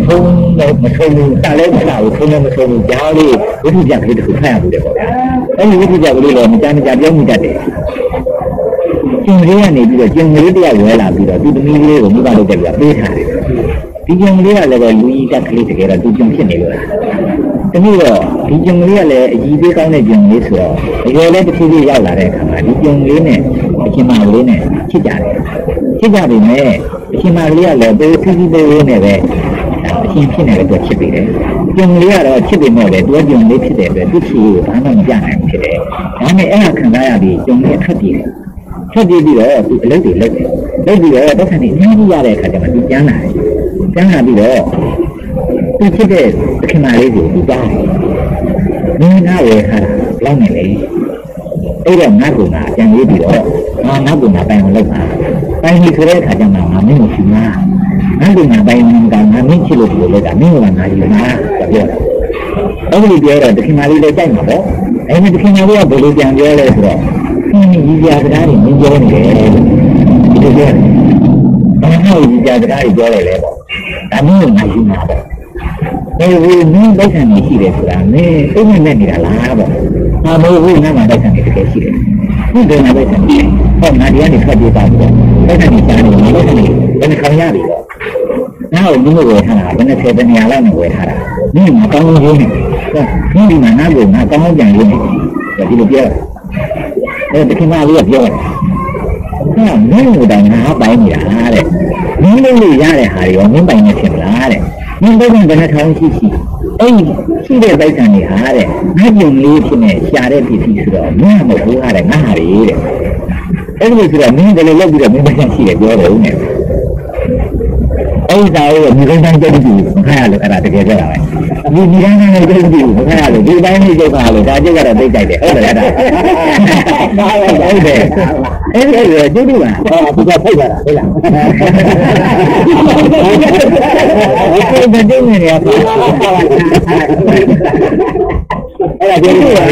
ထုံးတော့မထုံးဘူးတာလဲမတာဘူးထုံးလည်းမထုံးဘူးကြားလေးဝိသုပြကလေးတစ်ခုဖတ်ရမှုတယ်ပေါ့ဗျာအဲ့ဒီဝိသုပြကလေးလည်းမကြမ်းမကြပြောင်းမိတတ်တယ်ကျင်လေးကနေပြီးတော့ကျင်လေးတယောက်ဝဲလာပြီးတော့သူသမီးလေးကိုမိဘလုပ်တယ်ပြီးပေးထားတယ်ဒီကျင်လေးကလည်းပဲလူကြီးတက်ကလေးတကယ်တော့သူကျင်ဖြစ်နေလို့လားတနည်းတော့ဒီကျင်လေးကလည်းအကြီးသေးကောင်းတဲ့ကျင်လေးဆိုတော့အရွယ်လည်းတစ်ဖြည်းဖြည်းရောက်လာတဲ့အခါမှာဒီကျင်လေးနဲ့အချင်းမလေးနဲ့ချစ်ကြတယ်ချစ်ကြပြီမဲ့အချင်းမလေးကလည်းပေးဖြည်းဖြည်းလေးနဲ့ပဲအချင်းဖြစ်နေတယ်သူချစ်ပြီးတယ်ကျင်လေးကတော့ချစ်ပြီးမဲ့လေသူကကျင်လေးဖြစ်တဲ့အတွက်သူချစ်ကိုဘာမှမပြနိုင်ဘူးဖြစ်တယ်ဒါနဲ့အဲ့ဒါခံစားရပြီးကျင်လေးထပ်ပြီးတယ်ထပ်ပြီးပြီးတော့သူအလုပ်တွေလုပ်တယ်လုပ်ပြီးတော့တက်ဆန်နေအများကြီးရတဲ့အခါကျမှသူကျန်းလာတယ်ကျန်းလာပြီးတော့သူဖြစ်တဲ့ခင်မလေးကိုသူကြားတယ်။မင်းကဝယ်ခါတာလောက်နေလေ။အဲ့တော့ငါကငါပြန်ရေးပြီးတော့ငါငါကငါပိုင်အောင်လုပ်ပါ။ပိုင်ပြီးဆိုတဲ့အခါကျမှငါမင်းကိုရှိမှာ။ငါကငါပိုင်အောင်ကငါမင်းချစ်လို့ဒီလိုလုပ်တာမင်းကငါရှိမှာပြောတာ။အဲ့ဒီပြောတော့တခင်မလေးလည်းကြိုက်မှာပေါ့။အဲ့ဒီတခင်မလေးကဘယ်လိုပြန်ပြောလဲဆိုတော့ဒီကြီးပြားစကားတွေမပြောနေတယ်။ဒီလိုပြောတယ်။ဘာလို့ကြီးပြားစကားတွေပြောရလဲပေါ့။ဒါမျိုးငါရှိမှာပေါ့။ဒီဝိနည်းတိုက်ဆိုင်နေရှိတယ်ဆိုတာမင်းအိမ်နဲ့နေတာလားပေါ့။ဟာမို့ဝိနည်းမှာတိုက်ဆိုင်နေတကယ်ရှိတယ်။ဒီဒေနာတိုက်ဆိုင်နေဟောငါဒီကနေထွက်ပြေးသွားပြီးတော့တိုက်ဆိုင်နေချားနေတယ်တိုက်ဆိုင်နေဘယ်နှခေါင်းရပြီတော့။နောက်ဒီလိုဝယ်ထားတာဘယ်နဲ့ဆယ်တနေရာလောက်နဲ့ဝယ်ထားတာ။မင်းမကောင်းဘူးရင်းနေ။ဟောဒီဒီမှာငါ့ကိုငါကောင်းကောင်းပြန်ရင်းနေ။ဒီလိုပြောတယ်။အဲ့ဒီခင်ဗျားလေးကပြောတယ်။ဟာမင်းတို့တော့ငါပိုင်နေတာတဲ့။မင်းတို့လို့ရတဲ့ဟာတွေရောမင်းပိုင်နေဖြစ်မလားတဲ့။မင်းတို့ကဘယ်နှထောင်ရှိရှိအဲ့ဒီရှိတဲ့တိုက်ဆိုင်တွေဟာတဲ့ငါ့ပြုံလေးဖြစ်နေရှာတဲ့ပစ္စည်းဆိုတော့မင်းမဟုတ်ဘူးဟာတဲ့ငါဟာတွေတဲ့အဲ့ဒီဆိုတော့မင်းဘယ်လိုလုပ်ပြီးတော့မင်းပိုင်ရှိတယ်ပြောတယ်ဦးနဲ့အဲ့ဒီသားကိုမြေတိုင်းတိုင်းကြည့်ကြည့်ခါရလို့အဲ့ဒါတကယ်ပြောတာပဲဒီမြေတိုင်းတိုင်းကြည့်ကြည့်ခါရလို့ဒီတိုင်းလေးကြောက်တာလို့ဒါကြည့်ကတော့သိကြိုက်တယ်ဟုတ်တယ်အဲ့ဒါဟုတ်တယ်အဲ့ဒီအဲ့ဒီကြည့်ကြည့်ပါဟာသူကဖိတ်လာတာဟုတ်လားအဲ့ဒါတင်းနေရပါအဲ့ဒါကြည့်ပါ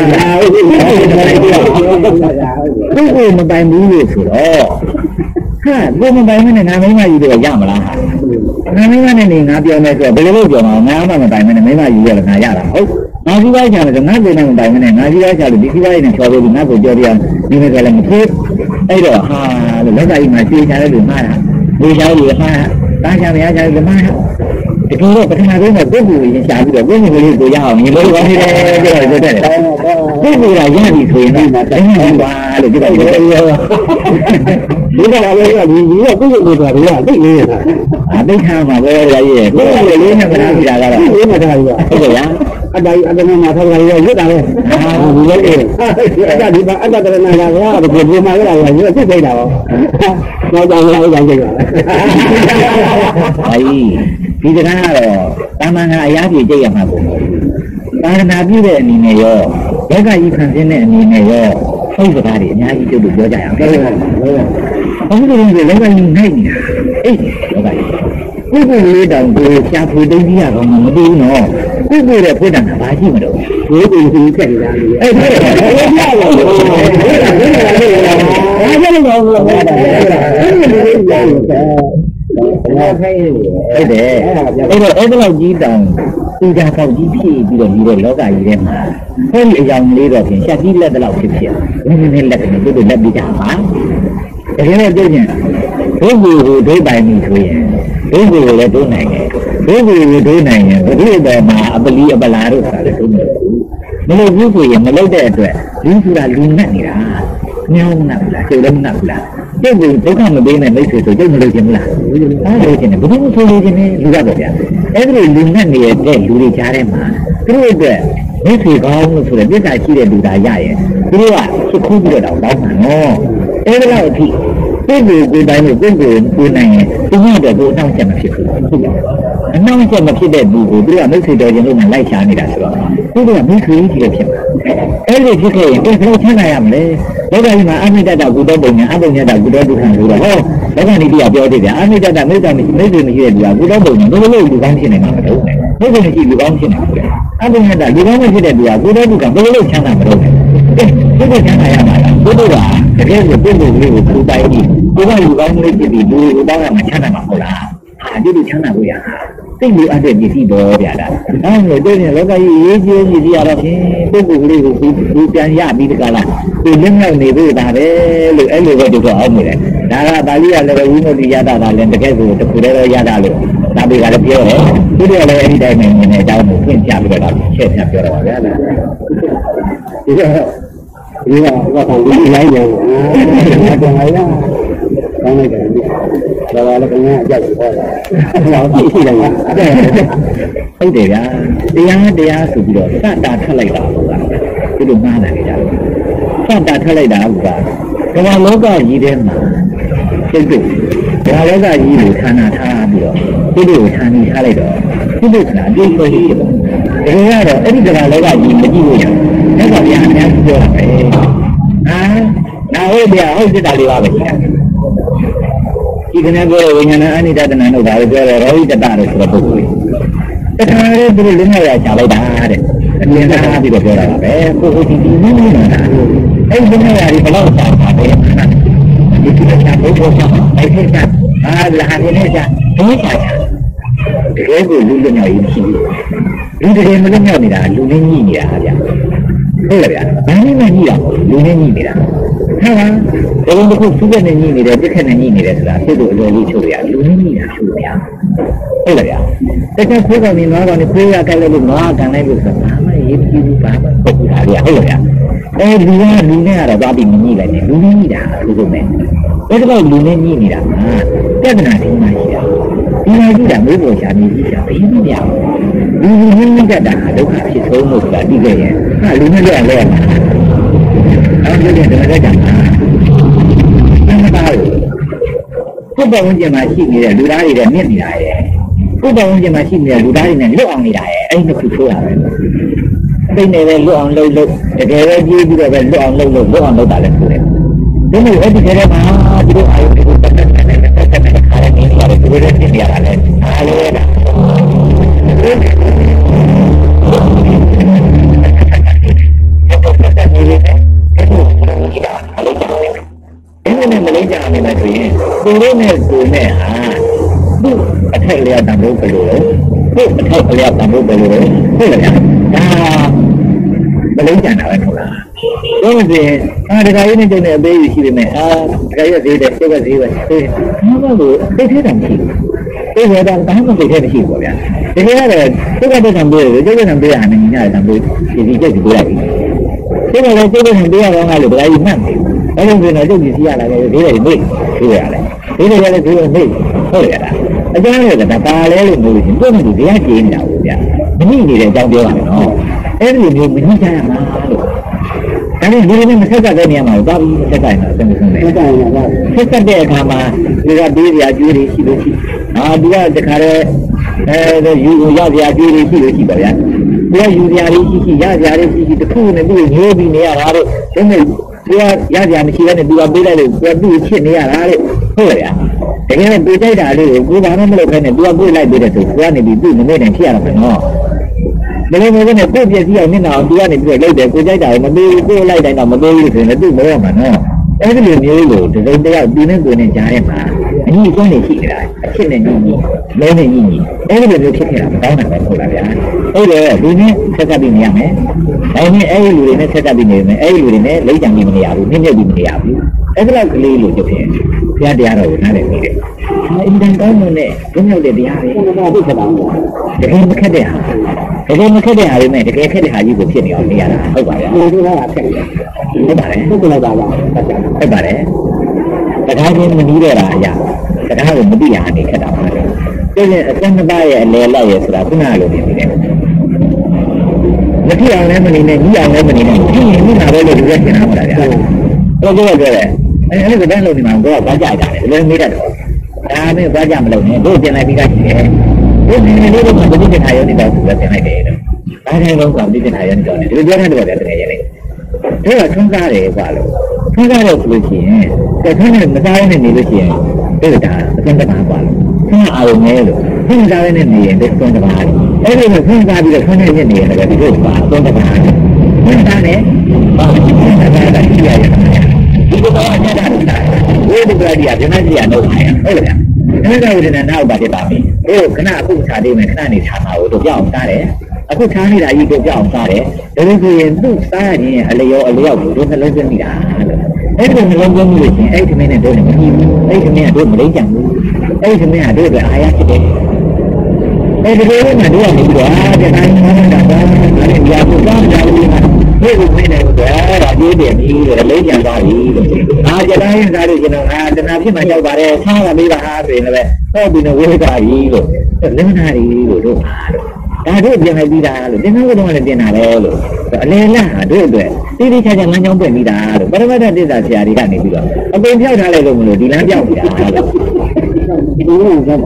ဘယ်လိုမပိုင်ဘူးလို့ဆိုတော့ဟာဘယ်မပိုင်မနဲ့ငါမိမယူတော့ရမလားငါမိမနဲ့နေငါပြောမယ်ဆိုတော့ဘယ်လိုလုပ်ပြောမှာငါမှမပိုင်မနဲ့မိမယူရလည်းငါရတာဟုတ်ငါကြီးပါချာလို့ငါကိုယ်နဲ့မပိုင်မနဲ့ငါကြီးပါချာလို့ဒီကြီးပါးနဲ့ချော်ပြီးငါကိုကြော်ပြဒီမဲ့ကလည်းမဖြစ်အဲ့တော့ဟာလို့လောကကြီးမှာပြေးချတဲ့လူမှားတာလူချောင်းလူမှားတာတာချာမရချာလူမှားတာတကယ်တော့ပထမဆုံးကပုဂ္ဂိုလ်ရင်ရှာပြီးတော့ကိုယ်ကိုယ်လေးကိုရအောင်ညီလို့ပါနေတယ်ပြောတော့တဲ့ပုဂ္ဂိုလ်ကရပြီဆိုရင်ဒီမှာတိုင်းနေပါလို့ပြောတယ်ဒီကလည်းဒီကြီးကပုဂ္ဂိုလ်ဆိုတာကသိနေရတာအသိထားမှာပဲရရဲ့ပုဂ္ဂိုလ်လေးနဲ့မနာပြတာကတော့ဒီမှာထားရဟုတ်ကဲ့ဗျာအတ္တအတ္တမထားကြရရွတ်တာပဲဒီလိုလေအတ္တဒီမှာအတ္တတရဏလာကဘယ်လိုမှလည်းရွတ်သိတာပေါ့တော့ကြောင်လာကြောင်ကြည့်ပါအေးဒီကနေ့ကတော့တာမန်ကအရာကြီးကြည့်ရမှာပုံပေါ့သာသနာပြုတဲ့အနေနဲ့ရောဘက်ကကြီးခံတဲ့အနေနဲ့ရောဟုတ်စကားတွေအများကြီးပြုလို့ပြောကြရအောင်ဟုတ်ကဲ့အခုဒီလိုလောကကြီးနိုင်နေတာအေးလောကကြီးပုဂ္ဂိုလ်လေးတောင်ကိုရှားဖွေသိသိရတော့မသိဘူးနော်ပုဂ္ဂိုလ်ရဲ့ဖွေတာကဘာရှိမလို့ဒီလိုဒီလိုဆက်နေတာအဲ့ဒါအဲ့ဒါပြောလို့အဲ့ဒါအဲ့ဒါလည်းတော့ဟုတ်တယ်အဲ့ဒါအဲ့ဒါအဲ့တော့အဲ့လောက်ကြီးတောင်သူကြပေါက်ကြီးဖြည့်ပြီးတော့ဒီလိုလောကကြီးထဲမှာဟဲ့ဒီအယောင်လေးတော့ဖြင့်ရှက်ကြီးလက်တော့ဖြစ်ဖြစ်နည်းနည်းလက်ကနေတို့လက်ပြီးကြပါတကယ်တော့ပြောရင်ဘုရားကိုဒိဋ္ဌိုင်နေဆိုရင်ဘုရားကိုလည်းဒိဋ္ဌိုင်တယ်ဘုရားကိုဒိဋ္ဌိုင်ရင်ဘုရားတော်မှာအပလီအပလာတို့ဆိုတာလည်းဒိဋ္ဌိုင်မလို့ဘူးဆိုရင်မလုပ်တဲ့အတွက်လူဆိုတာလူနဲ့နေတာညောင်းနာဘူးလားကျုပ်လည်းမနာဘူးလားကျုပ်ကဒုက္ခမပေးနဲ့မိတ်ဆွေဆိုကျုပ်မလုပ်ချင်ဘူးလားအားလို့ချင်တယ်ဘယ်လိုဆိုလို့ချင်လဲလူကတော့ဗျာအဲ့ဒီလူနဲ့နေတဲ့လူတွေကြားထဲမှာသူတို့အတွက်မိတ်ဆွေကောင်းလို့ဆိုတဲ့ပြဿနာရှိတဲ့လူသားရရဲ့သူတို့ကစုခုပြီးတော့တောင်းမှာနော်အဲ့ဒါတော့အထိပုဂ္ဂိုလ်ကိုယ်တိုင်းကိုပုဂ္ဂိုလ်ကိုနိုင်ရင်သူ့ရဲ့ကိုအနှောင့်အယှက်မဖြစ်ဘူးဟုတ်ကဲ့အနှောင့်အယှက်မဖြစ်တဲ့လူကိုသူကမိတ်ဆွေတော်ချင်းလို့မှလိုက်ရှာနေတာဆိုတော့သူကမိတ်ဆွေကြီးတွေဖြစ်မှာအဲ့ဒီဖြစ်ခဲ့ရင်ဘယ်လိုချမ်းသာရမလဲလောကကြီးမှာအမိတ္တကုသောပုံညာအပုံညာကုသောဒုက္ခဆိုတော့ဟောလောကနိတိကပြောသေးတယ်အမိတ္တမိတ္တမိတ်ဆွေမရှိတဲ့လူကကုသောပုံညာဘယ်လိုလုပ်လူကောင်းဖြစ်နေမှာမလို့နဲ့မိတ်ဆွေမရှိလူကောင်းဖြစ်နေတယ်အပုံညာလူကောင်းမဖြစ်တဲ့လူကကုသောဒုက္ခဘယ်လိုလုပ်ချမ်းသာမလို့နဲ့ဒီလိုချမ်းသာရမှာလားဘုရားကတကယ်ကိုပုဂ္ဂိုလ်လေးကိုပူပိုင်ပြီးဘုရားလူကောင်းလေးဖြစ်ပြီးလူလူကောင်းကမှချမ်းသာမှာဟုတ်လားဟာဒီလိုချမ်းသာလို့ရတာသိလူအပ်တဲ့ပစ္စည်းပေါ်ဗျာဒါအဲလိုတွေ့ရင်လောကကြီးရေးကျိုးပစ္စည်းရတော့ဖြင့်ပုဂ္ဂိုလ်ကလေးကိုသူပြန်ရပြီးတကလားသူလင်းမြောက်နေဖို့ဒါပဲလို့အဲ့လိုပဲတူတော့အောင်နေတယ်ဒါကပါဠိကလည်းဝိမု ക്തി ရတာကလည်းတကယ်ကိုတစ်ခုတည်းတော့ရတာလို့ဒါပေကလည်းပြောတယ်သူတို့လည်းအဲ့ဒီတိုင်းပဲမြင်နေအကြောင်းကိုပြင်ပြပြီးတော့ချက်ပြပြောတော့ပါဗျာဒါဒီကဒီကဘာကိုဒီလိုက်ရောတော့ငါရကောင်းလိုက်တယ်ဒါပါလည်းခင်ဗျာအကြောက်ခေါ်တာဟောကြည့်ရှိတယ်ဟုတ်တယ်ဗျာတရားတရားဆိုပြီးတော့စတာထပ်လိုက်တာဟုတ်လားဒီလိုမှားတယ်ကြတယ်စတာထပ်လိုက်တာဟုတ်ကကမ္ဘာလောကကြီးထဲမှာစိတ်တို့ကမ္ဘာလောကကြီးကိုဌာနထားပြီးတော့စိတ်တို့ဌာနီထားလိုက်တော့စိတ်တို့ကနာအပြည့်ဆိုရှိတယ်ဒါကတော့အဲ့ဒီကမ္ဘာလောကကြီးမကြည့်လို့ရတယ်အဲ့ဒါဗျာအများကြီးပြောတာပဲဟာနာဟုတ်ဗျာဟုတ်စစ်တာလေးပါပဲဒီကနေ့ပြောဝိညာဏအနိတတနာတို့ဒါလည်းပြောတယ်ရောဟိတတတို့ဆိုတဲ့ပုဂ္ဂိုလ်တခါလေးသူတို့လင်းရရချလိုက်တာတဲ့အမြင်သားပြီးတော့ပြောတာပါပဲပုဂ္ဂိုလ်ဒီဒီနည်းနည်းတာအဲ့ဒီလင်းရရဒီဘလောက်ချတာပဲဒီကိစ္စဘုရားဆောင်အဲ့ဒီကအာလာဟနေကြဘယ်ချာတကယ်ကိုလူလျော်ရေးရှိဘူးလူတကယ်မလျော်နေတာလူရင်းကြီးနေတာဗျာဟုတ်လားဗျာဘာမှမကြီးတော့လူရင်းကြီးနေတာဟာဘယ်လိုတစ်ခုသူ့ရဲ့နေကြီးနေတယ်ပြက်ခက်နေကြီးနေတယ်ဆိုတာသူ့တို့အလိုလေးချုပ်ရလူရင်းကြီးတာချုပ်ရဟုတ်လားဗျာတကယ်ခိုးကောင်နေတော့ကနေခိုးရကြလို့လို့ငါကန်လိုက်လို့ဆိုတာဘာမှရေးကြည့်ဘူးဘာမှပုတ်တာဗျာဟုတ်လားဗျာအဲလူကလူနဲ့ကတော့သွားပြီးမကြီးလိုက်နဲ့လူရင်းကြီးတာလို့ဆိုမယ်ဒါကတော့လူနဲ့ကြီးနေတာဟာပြဿနာတွေမှရှိတာဒီမှာကြည့်တာမျိုးပေါ်ရှာနေကြည့်တာဘယ်မှမရဘူးလူလူကြီးကတာဒုက္ခဖြစ်ဆုံးလို့ဆိုတာသိခဲ့ရင်ဟာလူနဲ့လည်းလဲအဲ့ဒီတဲ့ဓမ္မစကြာမှာသမတာကိုပုပ္ပဝဉ္ဇဉ်မှာရှိနေတဲ့လူသားတွေနဲ့မြင့်နေတာရဲ့ပုပ္ပဝဉ္ဇဉ်မှာရှိနေတဲ့လူသားတွေနဲ့လွတ်အောင်နေတာရဲ့အဲ့ဒီတစ်ခုဆိုရမယ်သိနေပဲလွတ်အောင်လုပ်လို့တကယ်ပဲကြည့်ပြီးတော့ပဲလွတ်အောင်လုပ်လို့လွတ်အောင်လုပ်တာလည်းဆိုတယ်ဒီလိုအဲ့ဒီကလေးမှာဒီလိုအာယုတွေကိုတက်တက်နဲ့တက်တက်နဲ့ခါရနေတယ်သူတို့လည်းသိနေရတာလေအားလုံးကအဲ့ဒီမလေးကြနေမယ်ဆိုရင်သူတို့နဲ့သူနဲ့ဟာသူ့အထက်လျောက်တံဖို့ဘယ်လိုလဲသူ့အထက်လျောက်တံဖို့ဘယ်လိုလဲဟုတ်လားဗျာဒါမလေးကြတာပဲဟုတ်လားတော့ဒီအာဒကာကြီးနဲ့ကျုံနေအသေးကြီးရှိနေမယ်အာဒကာကြီးကဈေးတယ်ကျုပ်ကဈေးပဲဈေးဘာမှမလို့သိသေးတယ်မရှိဘူးသိရတာဘာမှသိသေးမရှိဘူးပေါ့ဗျာတကယ်ကတော့ကျုပ်ကတော့တံပေးတယ်ကျုပ်ကတံပေးရဟန်နေညတံပေးဒီဒီကျုပ်ကိုလိုက်ပြီကျုပ်ကလည်းကျုပ်ကတံပေးရတော့ငါလို့ဒကာကြီးမှတ်တယ်အဲ့လိုဆိုတော့ကျုပ်ကြီးစီရလာတယ်ဈေးတယ်မေ့ဈေးရတယ်ဈေးတယ်လည်းဈေးတယ်မေ့ဟုတ်ရတာအကြောင်းလည်းကပါလဲလို့မျိုးချင်းကျုပ်ကဒီတရားကျင်းနေတာပေါ့ဗျာမညိနေတဲ့အကြောင်းပြောရမယ်နော်အဲ့ဒီမျိုးမညိကြရမှာလို့ဒါနဲ့ဒီလိုနဲ့မဆက်ကတဲ့နေရာမှာသွားပြီးဆက်ကရင်တော့အဆင်မပြေဘူး။ဆက်ကတဲ့အခါမှာဒီကပေးစရာကျွေးတွေရှိလို့ရှိ။အာဒီကတခါတည်းအဲယူရစရာကျွေးတွေရှိလို့ရှိပါဗျာ။ဒီကယူစရာတွေရှိရှိရစရာတွေရှိရှိတစ်ခုနဲ့သူ့ကိုညှိုးပြီးနေရတာတော့ဒီမဲ့ဒီကရစရာမရှိတဲ့နဲ့သူကပေးလိုက်လို့သူကသူ့ကိုချစ်နေရတာတဲ့ဟုတ်လားဗျာ။တကယ်နဲ့ပေးတိုက်တာလေးကိုကိုယ်ဘာမှမလုပ်ခိုင်းနဲ့သူကကိုယ်လိုက်ပေးတဲ့ဆိုသူကနေပြီးသူ့နမိတ်နဲ့ဖြစ်ရတာပဲနော်။ဘယ်လိုမျိုးနဲ့ကိုယ့်ပြည့်စည်အောင်မျက်နှာအောင်သူကနေပြီးတော့လိုက်တယ်ကိုကြိုက်တာကိုမပေးဘူးကိုယ်လိုက်တိုင်းတော့မပေးဘူးဆိုရင်သူ့မရောမှာနော်အဲ့ဒီလိုမျိုးကိုဒီလိုတယောက်ဒီနဲ့ကိုယ်နဲ့ကြားထဲမှာအညီအကျုံးနေရှိနေတာအဖြစ်နဲ့ညီညီလုံးနဲ့ညီညီအဲ့ဒီလိုမျိုးဖြစ်ခဲ့တာမကောင်းတာပဲဟုတ်လားဗျာဟုတ်တယ်ဒီနဲ့ဆက်ကပ်ပြီးနေရမယ်ဒါနဲ့အဲ့ဒီလူတွေနဲ့ဆက်ကပ်ပြီးနေမယ်အဲ့ဒီလူတွေနဲ့လိမ့်ကြံပြီးမနေရဘူးနည်းနည်းပြီးမနေရဘူးအဲ့ဒါလောက်ကလေးလို့ဖြစ်ဖြစ်ဘုရားတရားတော်ကိုနားလည်နေတယ်အင်တန်ကောင်းတဲ့ဘုရားတဲ့တရားတွေဘာဖြစ်တာလဲတကယ်မခက်တဲ့ဟာတကယ်မခက်တဲ့ဟာတွေနဲ့တကယ်ခက်တဲ့ဟာကြီးကိုဖြစ်နေအောင်နေရတာဟုတ်ပါရဲ့ဒီလိုကခက်တယ်ဟုတ်ပါတယ်ဟုတ်ကဲ့ပါပါဟုတ်ပါတယ်တရားချင်းမပြီးတော့တာအရာတရားကိုမသိရအနေခက်တာပါလေဒီနေ့အစမ်းတစ်ပါးရဲ့အလဲလောက်ရဲ့ဆိုတာခုနကလိုနေနေတယ်မဖြစ်အောင်လည်းမနေနဲ့ကြီးအောင်လည်းမနေနဲ့ဖြစ်ရင်မိမှာပဲလို့ဒီကကျင်တာပါဗျာတော့ပြောပြောတယ်အဲအဲ့ဒီကတည်းကလုပ်နေမှာတော့ဘာကြိုက်တာလဲလည်းမေးတတ်တော့ဒါနဲ့ဘာကြမလုပ်နဲ့တို့ပြင်လိုက်ပြီးသားရှိတယ်ဒီနည်းနည်းလေးတော့မသိတဲ့ခါရောနေတော့သူလည်းပြင်လိုက်တယ်တော့ဒါတိုင်းလုံးကမသိတဲ့ခါရောနေတော့တယ်ဒီလိုပြောထားတယ်ဗျာတကယ်ရလေဒါကထွန်းကားတယ်ကွာလို့ထွန်းကားတော့ဆိုလို့ရှိရင်တခါနဲ့မစားရနဲ့နေလို့ရှိရင်ဒါကအကျဉ်းတပါးကွာလို့ဆင်းအားလုံးနဲ့လို့ဆင်းစားရနဲ့နေရင်ဒီသွန်းတပါးတယ်အဲ့ဒီလိုဆင်းစားပြီးတော့ဆင်းနေနေရင်လည်းဒီလိုပါသွန်းတပါးတယ်ဆင်းစားနဲ့ဘာလို့ဆင်းစားတာရှိရရဲ့ဒီကတော့အညတာတာဝိဒ္ဓဂရတိကဗြဟ္မစီရတော့ဟုတ်လားအဲ့ဒါဝေဒနာနောက်ပါဖြစ်ပါပြီတို့ခဏအခုခြာလေးမယ်ခဏနေခြာမှာကိုတို့ပြောင်းစားတယ်အခုခြာနေတာကြီးတို့ပြောင်းစားတယ်ဒါလို့ဆိုရင်သူ့စားရင်အလျော်အလျောက်ကိုတို့နှလုံးသွင်းမိတာလို့အဲ့ဒီနှလုံးသွင်းမှုလို့ရှင်အဲ့ဒီမင်းနဲ့တို့လည်းမကြည့်ဘူးအဲ့ဒီမင်းကတို့မလိမ့်ကြဘူးအဲ့ဒီမင်းကတို့လည်းအာရဖြစ်တယ်အဲ့ဒီလိုနဲ့တို့ကနေပြီးတော့အာတတိုင်းမှန်းတာပါအဲ့ဒီကြာဖို့ကောင်းကြလို့ဒီလိုမင်းနဲ့တို့ဒါကြေးတယ်ပြီးတော့လိမ့်ကြသွားပြီလို့အာတတိုင်းစားလို့ကျွန်တော်အာတနာဖြစ်မှကြောက်ပါတယ်ဆားလာမေးပါဟာဆိုရင်လည်းဟောပြီးတော့ဝေးတာကြီးလို့လင်းနာကြီးလို့တို့အားလို့ဒါတို့ပြန်လိုက်ပြီးတာလို့တင်သားကတော့လည်းတင်တာပဲလို့အလယ်လားတို့အတွက်တိတိကျကျလမ်းကြောင်းပွင့်ပြီးတာလို့ပရမတ္ထသစ္စာဆရာတွေကနေပြီးတော့အပင်ဖြောက်ထားလိုက်လို့မလို့ဒီလမ်းပြောက်နေတာလို့ဒီလိုကကြောက်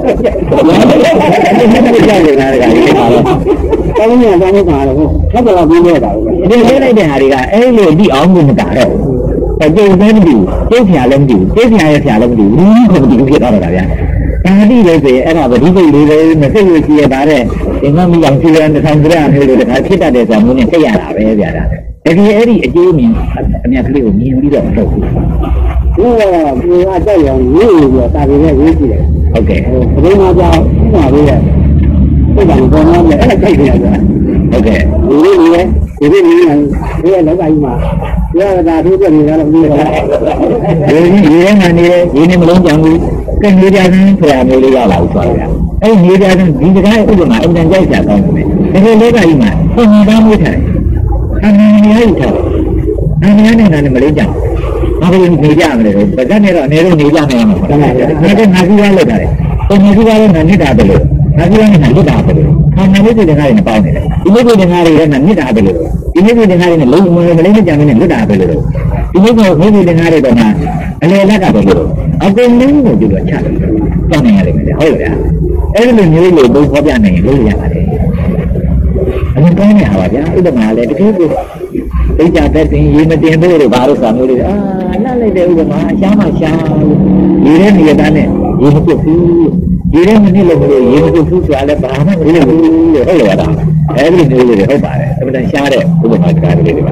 နေတာကလည်းပါတော့တောင်းနေတာတောင်းနေတာတော့ဆက်တော့ပြီးနေတာပဲဒီလေးလိုက်တဲ့ဟာတွေကအဲ့လိုဒီအောင်မှုမတာတော့အကျိုးလည်းမတူကျိုးဆရာလည်းမတူကျိုးဆရာရဲ့ဆရာလည်းမတူဘူးခုမတူဖြစ်တော့တာဗျာဒါတိလည်းဆိုရင်အဲ့ဒါဗတိပိတ်လေးပဲမသိရစီရပါတဲ့ဒီမှမရောင်စီရန်တစ်ထောင်ကြရမျိုးလို့တခါဖြစ်တတ်တဲ့ဇာမိုးနဲ့သိရတာပဲဗျာဒါတကယ်အဲ့ဒီအကျိုးမြင်အမြတ်ကလေးကိုမြင်ပြီးတော့မဟုတ်ဘူးဟိုကဒီအကြောက်ရောင်ရေးပြီးတော့တာပြီးနဲ့ရေးကြည့်တယ်ဟုတ်ကဲ့ဟိုဘယ်မှာကြောက်ဥပါလေးရဲ့ဥပမာပေါ်မှာလည်းအဲ့ဒါကြိုက်တယ်ဗျာဟုတ်ကဲ့ဒီလိုလေးလေဒီလိုလေးဒီရဲ့လောကကြီးမှာရတာထိုးပြနေတော့ပြီးတော့ဒီရေးရနေတယ်ဒီနေ့မလုံးကြဘူးကနေကြတဲ့ဆရာမျိုးလေးရလာဘူးဆိုတော့ဗျာအဲ့ဒီနေကြတဲ့ဒီတကားဥပမာအင်တန်ကြိုက်ကြကောင်းတယ်ဒီလိုလောကကြီးမှာပုံမှန်သားမိုးထားတယ်အမှန်တရားယူထားတယ်အမှန်တရားနဲ့လည်းမလေးကြဘူးဘာလို့နေကြမလဲတော့ဗဇက်နဲ့တော့အနေနဲ့နေကြမယ်မှာဟုတ်ပါဘူးဒါကငါကြီးရလောက်တာလေပုံမှန်ကြီးကတော့ငါနှစ်တာပဲလို့ငါကြီးကလည်းငါလွတ်တာပဲလို့ခန္ဓာလေးတွေတကားတွေပေါင်းနေတယ်ဒီလိုတွေတကားတွေကငါနှစ်တာပဲလို့ဒီလိုတွေတကားတွေနဲ့လုံးဝမလေးမကြမ်းနဲ့လွတ်တာပဲလို့ဒီလိုမျိုးမိမိတကားတွေတော့ငါအလေလက်ကပဲလို့အကုန်လုံးကိုကြည့်တော့ချတယ်ကြောက်နေရတယ်ဟုတ်လားအဲ့ဒီလိုမျိုးလို့ဘုရားပြနိုင်ရင်လုပ်ရပါတယ်အရင်ကောင်းနေတာပါဗျာဥပမာလည်းတကယ်ကိုသိကြတဲ့တင်ရေမတင်ဖို့လို့ဘာလို့ဆိုမျိုးတွေအာလှလိုက်တဲ့ဥပမာအရှားမှရှားရေထဲနေရတဲ့နဲ့ရေမပြုတ်ဘူးရေထဲမနစ်လို့ရေမပြုတ်ဘူးဆိုတာလည်းဘာမှမလုပ်ဘူးလို့ဟုတ်လားဒါအဲ့ဒီမျိုးတွေဟုတ်ပါတယ်အမှန်တန်ရှားတဲ့ဥပမာတကားလေးတွေပါ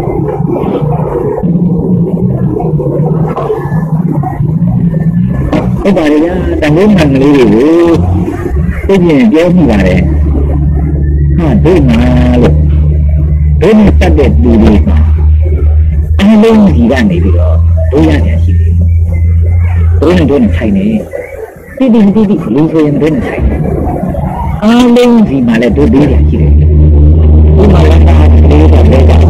ဟုတ်ပါရဲ့တန်ဖိုးမှန်ကလေးတွေကိုသိကျင်ပြောမိပါတယ်ဟာဒိမာလို့ဒိမာတတ်တဲ့လူတွေအားလုံးကြီးကနေပြီးတော့ဒုရရရှိတယ်ဒုနဲ့ဒုနဲ့ထိုင်နေတိတိတိတိလူဆိုရင်ဒုနဲ့ထိုင်အားလုံးကြီးမှလည်းဒုဒုရရှိတယ်ဒီမှာလည်းတာကလေးတော့ပဲကြ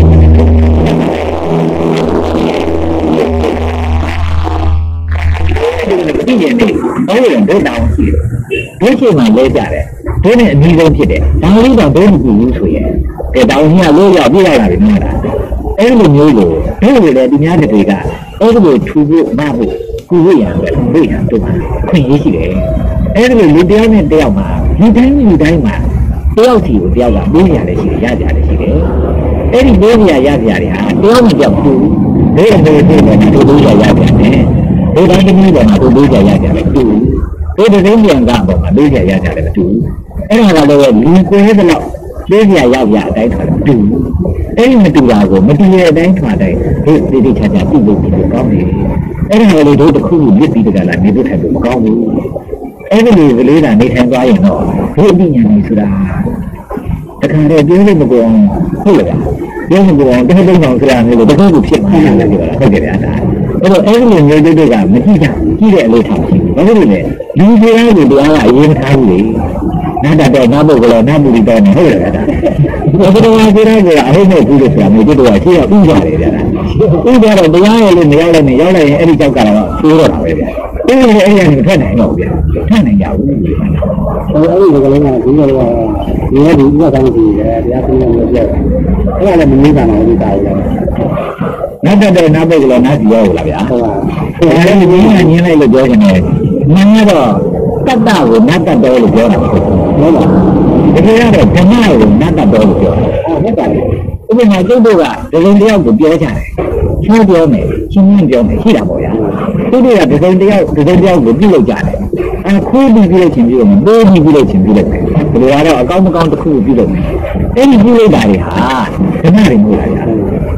ဒီနေ့နေတော့ရင်ဒုတောင်ရှိတယ်ဒုရှိမှလဲကြတယ်ဒုနဲ့အနည်းဆုံးဖြစ်တယ်ဒါလေးတော့ဒုမကြည့်ဘူးဆိုရင်ကဲတောင်ကြီးကလို့ရောက်ပြရတာပဲမဟုတ်လားအဲ့လိုမျိုးကိုဒုတွေလည်းဒီများတွေကအဲ့ဒီလိုထူဖို့မဖို့ကုဝိရံပဲဝိရံတို့မှာခွင့်ရရှိတယ်အဲ့ဒီလိုလူတယောက်နဲ့တယောက်မှာလူတိုင်းလူတိုင်းမှာတယောက်စီကိုတယောက်ကမိုးရလည်းရှိတယ်ရကြတယ်ရှိတယ်အဲ့ဒီမိုးရရကြတယ်ဟာတယောက်နဲ့တယောက်တူဒုတွေတွေနဲ့ဒုဒုရရကြတယ်ဒုတိုင်းတစ်မျိုးပေါ်မှာဒုဒုရရကြတယ်တူဒုတစ်သိန်းပြန်ကပေါ်မှာဒုရရကြတယ်တူအဲ့ဒါကလည်းလူကိုယ်ရဲ့တော့လေးပြရောက်ရအတိုင်းထားတယ်တူအဲ့ဒီမတူတာကိုမတူတဲ့အတိုင်းထားတယ်ဒီတိတိကျကျပြုလုပ်ပြီးတော့ကောင်းတယ်အဲ့ဒါလည်းတို့တစ်ခုခုမြစ်ပြီးတကလားနေဖို့ထိုင်ဖို့မကောင်းဘူးအဲ့ဒီလိုကလေးကနေထိုင်သွားရင်တော့ဒီအပညာနေဆိုတာတခါတည်းပြောလို့မကောင်းဟုတ်လားပြောလို့မကောင်းတစ်ခါသုံးဆောင်ဆိုတာမျိုးကိုတစ်ခုခုဖြစ်မှာလည်းပြောတာဟုတ်တယ်ဗျာဒါအဲ့တော့အဲ့ဒီလိုမျိုးတို့ကမကြည့်ကြကြည့်တဲ့အလေးထားရှိဘူးဘာလို့လဲလူကြီးများကိုတရားကအရေးမထားဘူးလေနားတော့နားပုတ်ကလေးနားမူလီတော့ဟုတ်တယ်ဗျာဒါဘယ်လိုမှပြောရလဲအဟုတ်မဲ့ဘူးလို့ဆိုတာမျိုးတို့ကရှင်းရဥကြတယ်ဗျာဥကြတော့တရားရလို့မရောက်လည်းမရောက်လည်းအဲ့ဒီကြောက်ကတော့သိတော့တာပဲဗျာအဲ့ဒီအဲ့ဒီကနေထွက်နိုင်တော့ဗျာထွက်နိုင်ကြဘူးဟိုအဲ့ဒီကလေးကဒီလိုကဒီကဒီဥပဒေဆောင်ကြည့်တယ်တရားသိနေလို့ပြောအဲ့ဒါလည်းမနည်းတာတော့ဒီတာလေနားတော့နားပုတ်ကလေးနားစီရောလားဗျာဟုတ်ပါအဲ့ဒါလည်းဒီကညင်းလိုက်လို့ပြောနေတယ်မှန်တော့တတ္တကိုနတ်တတော်လို့ပြောတာဟုတ်ဟုတ်လားတကယ်တော့ဓမ္မကိုနတ်တတော်လို့ပြောတာဟုတ်ပါဘူးဥပမာကျုပ်တို့ကဒဇုံတယောက်ကိုပြောကြတယ်ချောပြောမယ်ချင်းချင်းပြောမယ်ရှိတာပေါ့ဗျာသူတို့ကဒဇုံတယောက်ဒဇုံတယောက်ကိုပြုလုပ်ကြတယ်အခုပြီးပြီးလို့ချင်းပြုလို့မပိုးပြီးပြီးလို့ချင်းပြုလို့တယ်ဒီလိုကတော့အကောင်းမကောင်းတစ်ခုကိုပြုလုပ်မယ်အဲ့ဒီပြုလုပ်တာတွေဟာဓမ္မတွေမဟုတ်လားဗျာ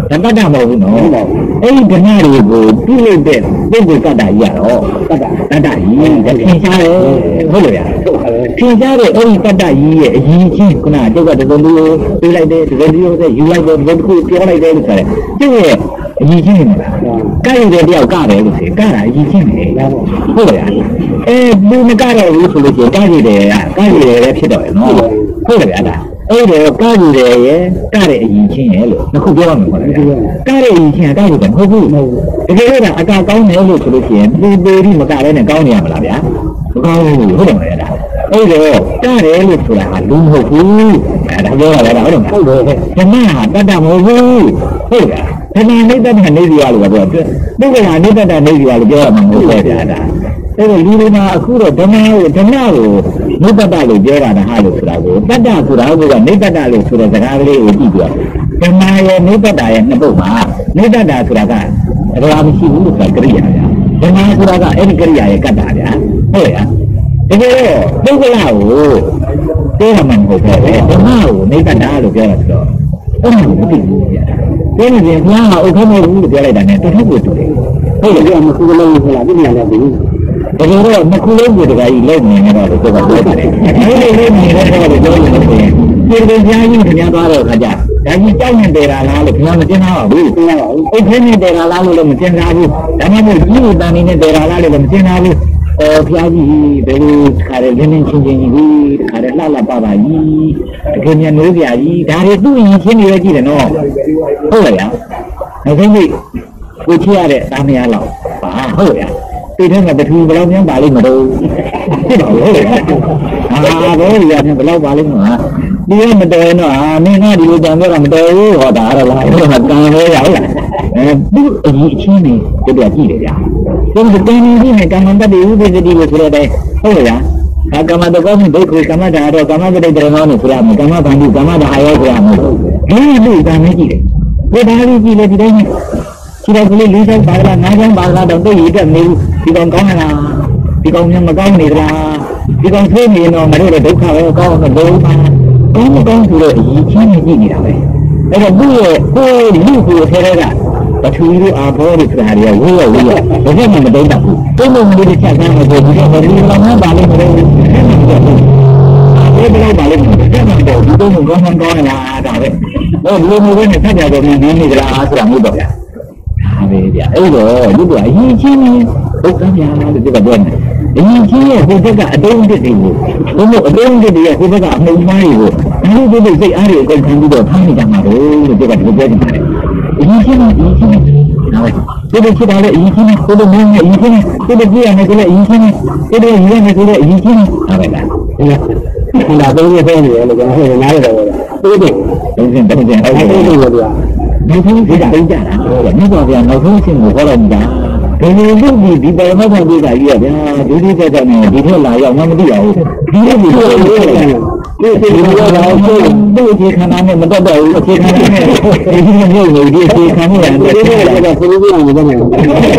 တတ်တာမဟုတ်ဘူးနော်အဲ့ဒီဓမ္မတွေကိုပြုလုပ်တဲ့ပုဂ္ဂိုလ်တတ်တာကြီးရတော့တတ်တာတတ်တာကြီးသင်ရှားတယ်ဟုတ်လို့ရသင်ရှားတဲ့အဲ့ဒီတတ်တာကြီးရဲ့အရင်ချင်းခုနကကျုပ်ကတစုံလူပြေးလိုက်တယ်တစုံလူရဲ့ယူလိုက်တယ်တစုံတစ်ခုပြောလိုက်တယ်လို့ဆိုတယ်ကျုပ်ရဲ့အရင်ချင်းနေလားကဲရတဲ့တယောက်ကတယ်လို့ဆိုကတာအရင်ချင်းနေဟုတ်လို့ရအဲလူမကတော့ဘူးဆိုလို့ရှိရင်ကရတယ်ကရတယ်လည်းဖြစ်တော့ရနော်ဟုတ်တယ်ဗျာဒါအဲ့ဒါကားယူတယ်ရဲ့ကားတဲ့အရင်ချင်းရဲ့လို့နှစ်ခုပြောရမှာပေါ့လေကားတဲ့အရင်ချင်းကကားယူတယ်မဟုတ်ဘူးတကယ်လို့ဒါအကာကောင်းတယ်လို့ဆိုလို့ရှိရင်ဒီပေရီမကလည်းနဲ့ကောင်းနေရမလားဗျာမကောင်းဘူးဟုတ်တယ်မလားဒါအဲ့ဒါကားတယ်လို့ဆိုတာဟာလူမဟုတ်ဘူးအဲဒါပြောရတာဟုတ်တယ်ဟုတ်တယ်ဓမ္မဟာတတ်တာမဟုတ်ဘူးဟုတ်ကဲ့ဓမ္မနိတ္တနေစီရလို့ပြောတယ်ပုဂ္ဂိုလ်ဟာနိတ္တနေစီရလို့ပြောရမှာမဟုတ်ဘူးဗျာဒါအဲ့တော့လူတွေမှာအခုတော့ဓမ္မကိုဓမ္မကိုနိဗ္ဗာန်လို့ပြောတာဟာလို့ဆိုတာကိုတတ္တဆိုတာကနိဗ္ဗာန်လို့ဆိုတဲ့စကားကလေးကိုကြည့်ပြီးတော့ဓမ္မရဲ့နိဗ္ဗာန်ရဲ့နှစ်ပုဒ်မှာနိဗ္ဗာန်ဆိုတာကအရာမရှိဘူးဆိုတာကရိယာဗျာဓမ္မဆိုတာကအဲ့ဒီကရိယာရဲ့ကတ္တာဗျာဟုတ်လားတကယ်တော့ပုဂ္ဂလကိုပြောရမှာမဟုတ်ပဲဓမ္မကိုနိဗ္ဗာန်လို့ပြောတာဆိုတော့အဲ့ဒါကိုမသိဘူးဗျာဒီနေ့ပြန်ဘုရားဟာဥက္ကမေဘူးလို့ပြောလိုက်တာနဲ့တထပ်ကိုတူတယ်ဟုတ်တယ်မခုလုံးဟုတ်လားပြညာလည်းဘူးတကယ်တော့မခုလုံးကိုတကယ်ကြီးလုံးနေတော့ကိုယ်ကပြောတယ်ဒီလိုလေးနေတဲ့တော့ပြောလို့ဆိုရင်ဒီလိုကြားကြီးခင်ဗျားသွားတော့ခါကြဒါကြီးကြောက်နေတယ်လားလို့ခင်ဗျားမတင်သားပါဘူးတင်သားပါဘူးအိတ်ထဲနေတယ်လားလို့လည်းမတင်သားဘူးဒါမှမဟုတ်ကြီးဦးတန်နေနဲ့တယ်လားလို့လည်းမတင်သားဘူးအော်ဖျားကြီးဘယ်လိုခါရလင်းလင်းချင်းချင်းကြီးခါရလှလှပပကြီးတကယ်မြန်နိုးပြကြီးဒါတွေသူ့ရင်ချင်းနေရကြည့်တယ်နော်ဟုတ်လားညာနောက်ဆုံးပြီးကိုချရတဲ့သားမယားလောက်ပါဟုတ်လားဒီထဲမှာတထူဘယ်လောက်များပါလိမ့်မလို့ဖြစ်ပါဘူးဟုတ်လားအာဘယ်လိုရဘယ်လောက်ပါလိမ့်မလားဒီကမတော်တော့အာမင်းကဒီလိုတန်ပြောတာမတော်ဘူးဟောဒါတော့လားအဲ့ဒါကတန်လို့ရဟုတ်လားအဲသူ့အကြီးအချင်းနေတို့ကြည့်တယ်ဗျာဒီကတန်နေပြီကမ္မတ္တိဥပ္ပဒတိလို့ဆိုတဲ့ဟုတ်လားအာကမ္မတကောမိဒိဋ္ဌိကမ္မတာတော့ကမ္မပဋိတရမောလို့ဆိုရမယ်ကမ္မဗန္ဓုကမ္မဒါအယောဆိုရမယ်ဒီလိုတန်နေကြည့်တယ်ဒီဒါလေးကြည့်လေဒီတိုင်းဒီတော့ကလေးလေးချောင်းပါလားငါးချောင်းပါလားတော့တွေ့ရတဲ့မေးဘူးဒီကောင်ကောင်းလားဒီကောင်များမကောင်းနေသလားဒီကောင်ဆိုးနေတော့မတို့တော့ဒုက္ခပဲကောင်းတော့ဘယ်မှာကောင်းမကောင်းဆိုတော့အရေးကြီးနေကြည့်နေတာပဲအဲ့တော့သူ့ရဲ့ကိုယ်လူကိုထဲထဲကပထဝီတို့အာဘောတို့ဆိုတာတွေကဝေးရဝေးရဘယ်နဲ့မှမတုံးတတ်ဘူးတုံးလို့မလို့ချက်ဆန်းမဆိုဘူးတော့ဘယ်လိုမှမပါလိမ့်မလို့ဘယ်မှာတော့ဘယ်လိုပါလိမ့်မလို့ဘယ်မှာတော့ဒီတုံးကိုကောင်းကောင်းလားဒါပဲဟောလူမျိုးနဲ့ဆက်ကြတော့နေနေကြလားဆိုတာမျိုးတော့ဗျာဒါပဲဗျာအဲ့တော့လူကအရင်ချင်းဒုက္ခများလို့ဒီကပြောနေအရင်ချင်းရဲ့ဒီဘက်ကအတုံးတစ်တွေကိုဘုံအတုံးတစ်တွေရဲ့ဒီဘက်ကအမှုမားတွေကိုဒါလို့ဒီစိတ်အားတွေအကုန်ခံပြီးတော့ထားနေကြမှာလို့ဒီကပြောနေတယ်အရင်ချင်းကအရင်ချင်းနားဝဲဒီလိုဖြစ်တာလေအရင်ချင်းကိုလိုမျိုးနဲ့အရင်ချင်းဒီလိုကြည့်ရမယ်ဆိုလေအရင်ချင်းဒီလိုရရမယ်ဆိုလေအရင်ချင်းနားဝဲလားဒီလားသုံးရသေးတယ်လို့ကျွန်တော်ဟိုနားရတော့တိုးတယ်သုံးစင်သုံးစင်အဲ့ဒါလို့ပြောတာနောက်ဆုံးဒီကသိကြတာဟုတ်တယ်မြတ်စွာဘုရားနောက်ဆုံးအချိန်ကိုဟောတော်မူတာဒီလိုလုပ်ပြီးဒီပရမတ်ဘုရားကြီးကကြီးရဗျာဒုတိယကျတော့ဒီထက်လာရောက်မှမသိရဘူးဒီလိုမျိုးလို့ပြောတယ်ဒီစိတ်ကတော့သူ့အခြေခံနဲ့မတော့တော့ဘူးအခြေခံနဲ့ဒီလိုမျိုးလို့ဒီအခြေခံနဲ့ဒီလိုကတော့သူတို့ကမတော့နိုင်ဘူး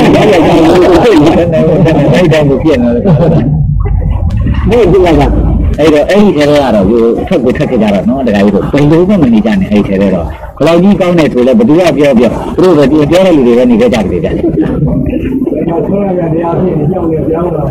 အဲ့ဒါကိုပြင်နေတယ်ဒီကအဲ့တော့အဲ့ဒီထဲကတော့ဒီထက်ကိုထက်ကြတော့နော်တခါကြီးတို့ဘယ်လိုမှမနေကြနဲ့အဲ့ဒီထဲတော့ဘလောက်ကြီးကောင်းတယ်ဆိုလဲဘယ်သူကပြောပြောသူတို့ပဲဒီပြောတဲ့လူတွေပဲနေကြကြတယ်ဗျာဆောရရတရားဖြစ်နေကြောက်နေပြောင်းတာ